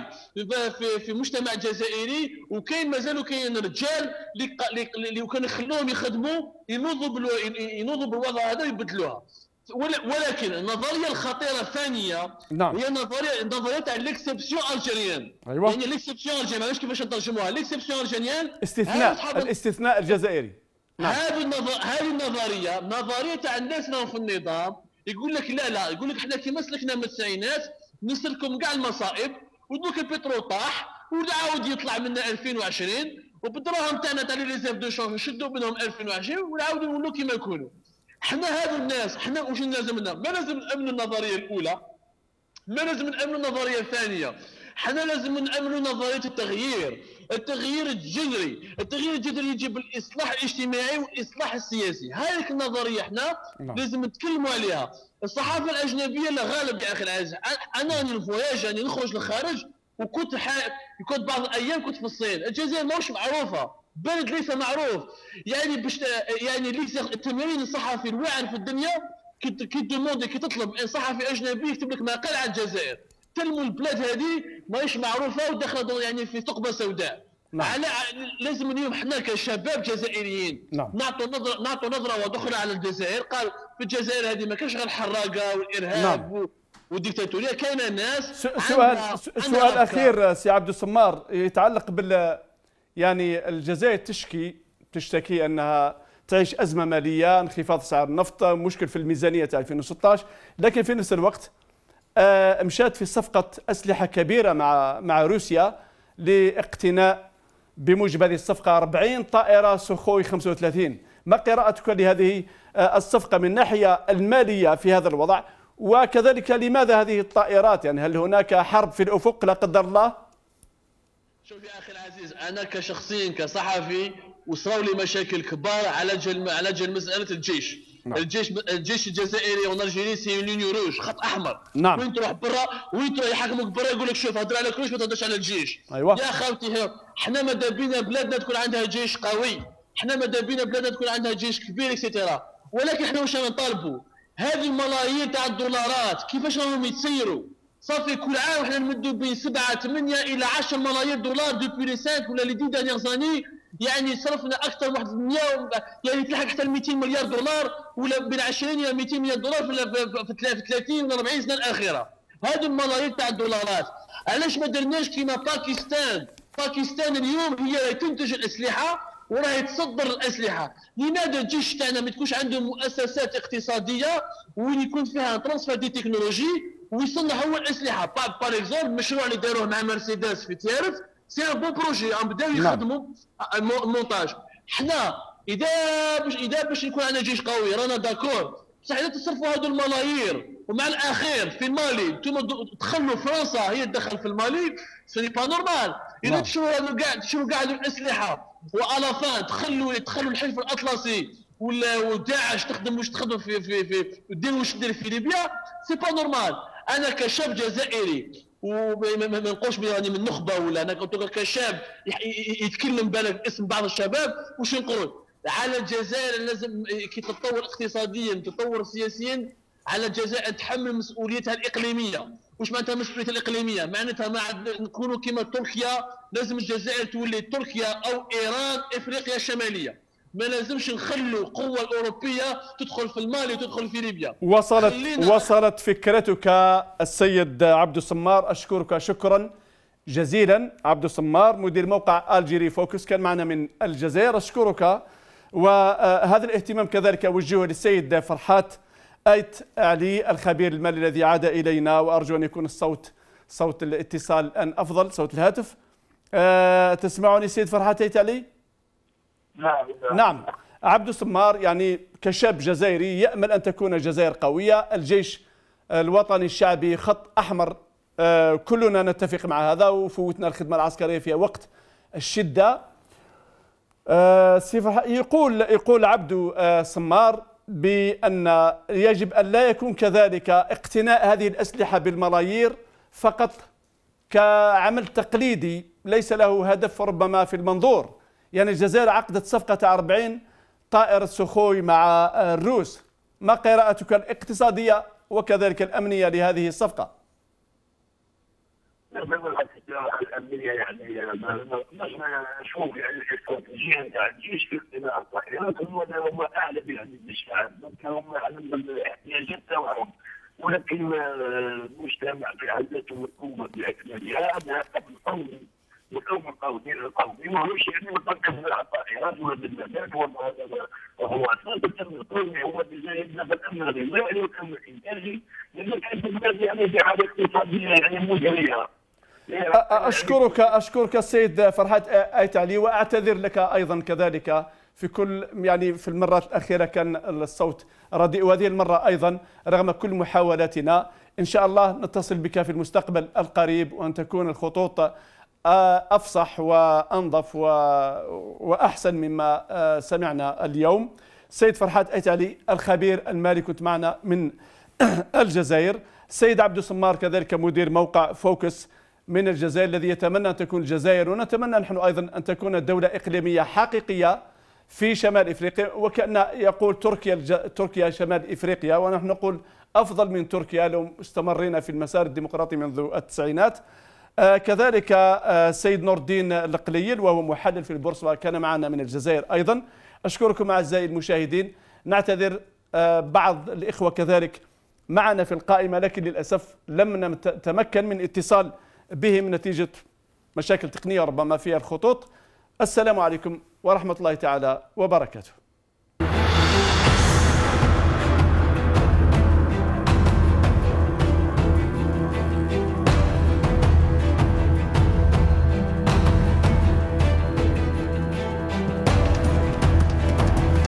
في في المجتمع الجزائري، وكاين مازالوا كاين رجال اللي اللي كانوا يخلوهم يخدموا ينوضوا ينوضوا بالوضع هذا ويبدلوها. ولكن النظريه الخطيره الثانيه نعم. هي نظريه نظريه تاع ليكسبسيون الجيريان. أيوة. يعني ليكسبسيون الجيريان ماش كيفاش نترجموها، ليكسبسيون الجيريان استثناء الاستثناء الجزائري. نعم. هذه النظر... هذه النظريه نظريه تاع الناس اللي في النظام، يقول لك لا لا، يقول لك احنا كي مسلكنا من التسعينات نسلكم كاع المصائب، ودوك البترول طاح وعاود يطلع منا ألفين وعشرين، وبالدراهم تاعنا تاع لي ريزيرف دو شونج نشدوا منهم ألفين وعشرين ونعاودوا نولوا كيما نكونوا. احنا هذو الناس احنا واش لازم لنا؟ ما لازم نامنوا النظريه الاولى، ما لازم نامنوا النظريه الثانيه، احنا لازم نامنوا نظريه التغيير، التغيير الجذري، التغيير الجذري يجب الاصلاح الاجتماعي والاصلاح السياسي. هذه النظريه احنا نعم. لازم نتكلموا عليها. الصحافه الاجنبيه لا غالب يا اخي العزيز، انا راني نفواياج راني نخرج للخارج، وكنت حا... كنت بعض الايام كنت في الصين. الجزائر ماهوش معروفه، بلد ليس معروف، يعني باش يعني ليس التمرين الصحفي الواعر في الدنيا كي كي دوموندي كي تطلب صحفي اجنبي يكتب لك مقال عن الجزائر، تلمو البلاد هذه ماهيش معروفه وداخله يعني في ثقبه سوداء. نعم. على لازم اليوم احنا كشباب جزائريين نعم. نعطوا نظره نعطوا نظره واضحه على الجزائر. قال في الجزائر هذه ما كاينش غير الحراقه والارهاب نعم. والديكتاتوريه، كاينه ناس. سؤال سؤال اخير سي عبد الصمار يتعلق بال يعني الجزائر تشكي تشتكي انها تعيش ازمه ماليه، انخفاض سعر النفط، مشكل في الميزانيه تاع ألفين وستة عشر، لكن في نفس الوقت آه مشات في صفقه اسلحه كبيره مع مع روسيا لاقتناء بموجب هذه الصفقه أربعين طائره سوخوي خمسة وثلاثين. ما قراءتك لهذه آه الصفقه من الناحيه الماليه في هذا الوضع؟ وكذلك لماذا هذه الطائرات؟ يعني هل هناك حرب في الافق لا قدر الله؟ شوف يا اخي العزيز، انا كشخصيا كصحفي وصراو لي مشاكل كبار على جل على جل مساله الجيش. نعم. الجيش الجيش الجزائري ونرجيري سي لونيو روج، خط احمر. نعم. وين تروح برا وين تروح يحاكموك برا يقول لك شوف هضر على كلش ما تهضرش على الجيش. أيوة. يا خاوتي احنا ماذا بينا بلادنا تكون عندها جيش قوي، احنا ماذا بينا بلادنا تكون عندها جيش كبير اكسيتيرا، ولكن احنا واش نطالبوا؟ هذه الملايين تاع الدولارات كيفاش راهم يتسيروا؟ صافي كل عام احنا نمدوا بين سبعة ثمانية الى عشرة ملايير دولار دوبي لي خمسة ولا لي دix دانيير زاني، يعني صرفنا اكثر من واحد مية يعني تلحق حتى مئتين مليار دولار ولا بين عشرين الى مئتين مليار دولار في ثلاثين ولا أربعين سنه الاخيره. هذو الملايير تاع الدولارات علاش ما درناش كيما باكستان؟ باكستان اليوم هي تنتج الاسلحه وراهي تصدر الاسلحه. لماذا الجيش تاعنا ما تكونش عنده مؤسسات اقتصاديه وين يكون فيها ترانسفير دي تكنولوجي ويصنع هو الاسلحه؟ بار اكزومبل المشروع اللي داروه مع مرسيدس في تيارف سي ان بون بروجي، عم بداو يخدموا المونتاج. حنا اذا باش اذا باش يكون عندنا جيش قوي رانا داكور، بصح اذا تصرفوا هذو الملايير ومع الاخير في المالي انتم تخلوا فرنسا هي تدخل في المالي، سي با نورمال. اذا تشروا هذو كاع تشروا كاع الاسلحه والافان تخلوا تخلوا الحلف الاطلسي ولا وداعش تخدم واش تخدم في في في دير واش دير في ليبيا، سي با نورمال. انا كشاب جزائري وما نقولش راني من نخبه ولا انا كنت كشاب يتكلم بالك اسم بعض الشباب واش نقول على الجزائر لازم كي تتطور اقتصاديا تتطور سياسيا، على الجزائر تحمل مسؤوليتها الاقليميه. واش معناتها مسؤوليتها الاقليميه؟ معناتها ما نكونوا كما تركيا، لازم الجزائر تولي تركيا او ايران افريقيا الشماليه. ما لازمش نخلوا القوه الاوروبيه تدخل في المالي وتدخل في ليبيا. وصلت وصلت فكرتك السيد عبد الصمار، اشكرك شكرا جزيلا. عبد الصمار مدير موقع الجيري فوكس كان معنا من الجزائر، اشكرك. وهذا الاهتمام كذلك اوجهه للسيد فرحات ايت علي الخبير المالي الذي عاد الينا، وارجو ان يكون الصوت صوت الاتصال الان افضل، صوت الهاتف. أه تسمعني سيد فرحات ايت علي؟ نعم نعم. عبد الصمار يعني كشاب جزائري يأمل أن تكون الجزائر قوية، الجيش الوطني الشعبي خط أحمر، آه كلنا نتفق مع هذا، وفوتنا الخدمة العسكرية في وقت الشدة. آه يقول يقول عبد آه صمار بأن يجب أن لا يكون كذلك اقتناء هذه الأسلحة بالملايير فقط كعمل تقليدي ليس له هدف ربما في المنظور. يعني الجزائر عقدت صفقة أربعين طائرة سوخوي مع الروس، ما قراءتك الاقتصادية وكذلك الأمنية لهذه الصفقة؟ الامنيه يعني نشوف يعني الاستراتيجيه نتاع الجيش في اقتناء الطائرات هم اعلم يعني بالشعب هم اعلم بالاحتياجات تاعهم، ولكن المجتمع في عادته والقوه باكملها هذا الامر والامر القومي القومي ماهوش يعني متركز على الطائرات ولا بالمداد ولا هو اساسا الامن القومي هو اللي يبدا بالامن الغذائي والامن الانتاجي، لانه كانت البلاد يعني في حاله اقتصاديه يعني مزريه. اشكرك اشكرك السيد فرحات آيت علي، واعتذر لك ايضا كذلك في كل يعني في المرات الاخيره كان الصوت رديء، وهذه المره ايضا رغم كل محاولاتنا ان شاء الله نتصل بك في المستقبل القريب وان تكون الخطوط افصح وانظف واحسن مما سمعنا اليوم. سيد فرحات آيت علي الخبير المالي كنت معنا من الجزائر. سيد عبد الصمار كذلك مدير موقع فوكس من الجزائر الذي يتمنى أن تكون الجزائر، ونتمنى نحن أيضا أن تكون دولة إقليمية حقيقية في شمال إفريقيا، وكأن يقول تركيا تركيا شمال إفريقيا، ونحن نقول أفضل من تركيا لو استمرينا في المسار الديمقراطي منذ التسعينات. آه كذلك آه سيد نور الدين القليل وهو محلل في البورصة وكان معنا من الجزائر أيضا. أشكركم أعزائي المشاهدين، نعتذر آه بعض الإخوة كذلك معنا في القائمة لكن للأسف لم نتمكن من اتصال بهم نتيجة مشاكل تقنية ربما في الخطوط. السلام عليكم ورحمة الله تعالى وبركاته.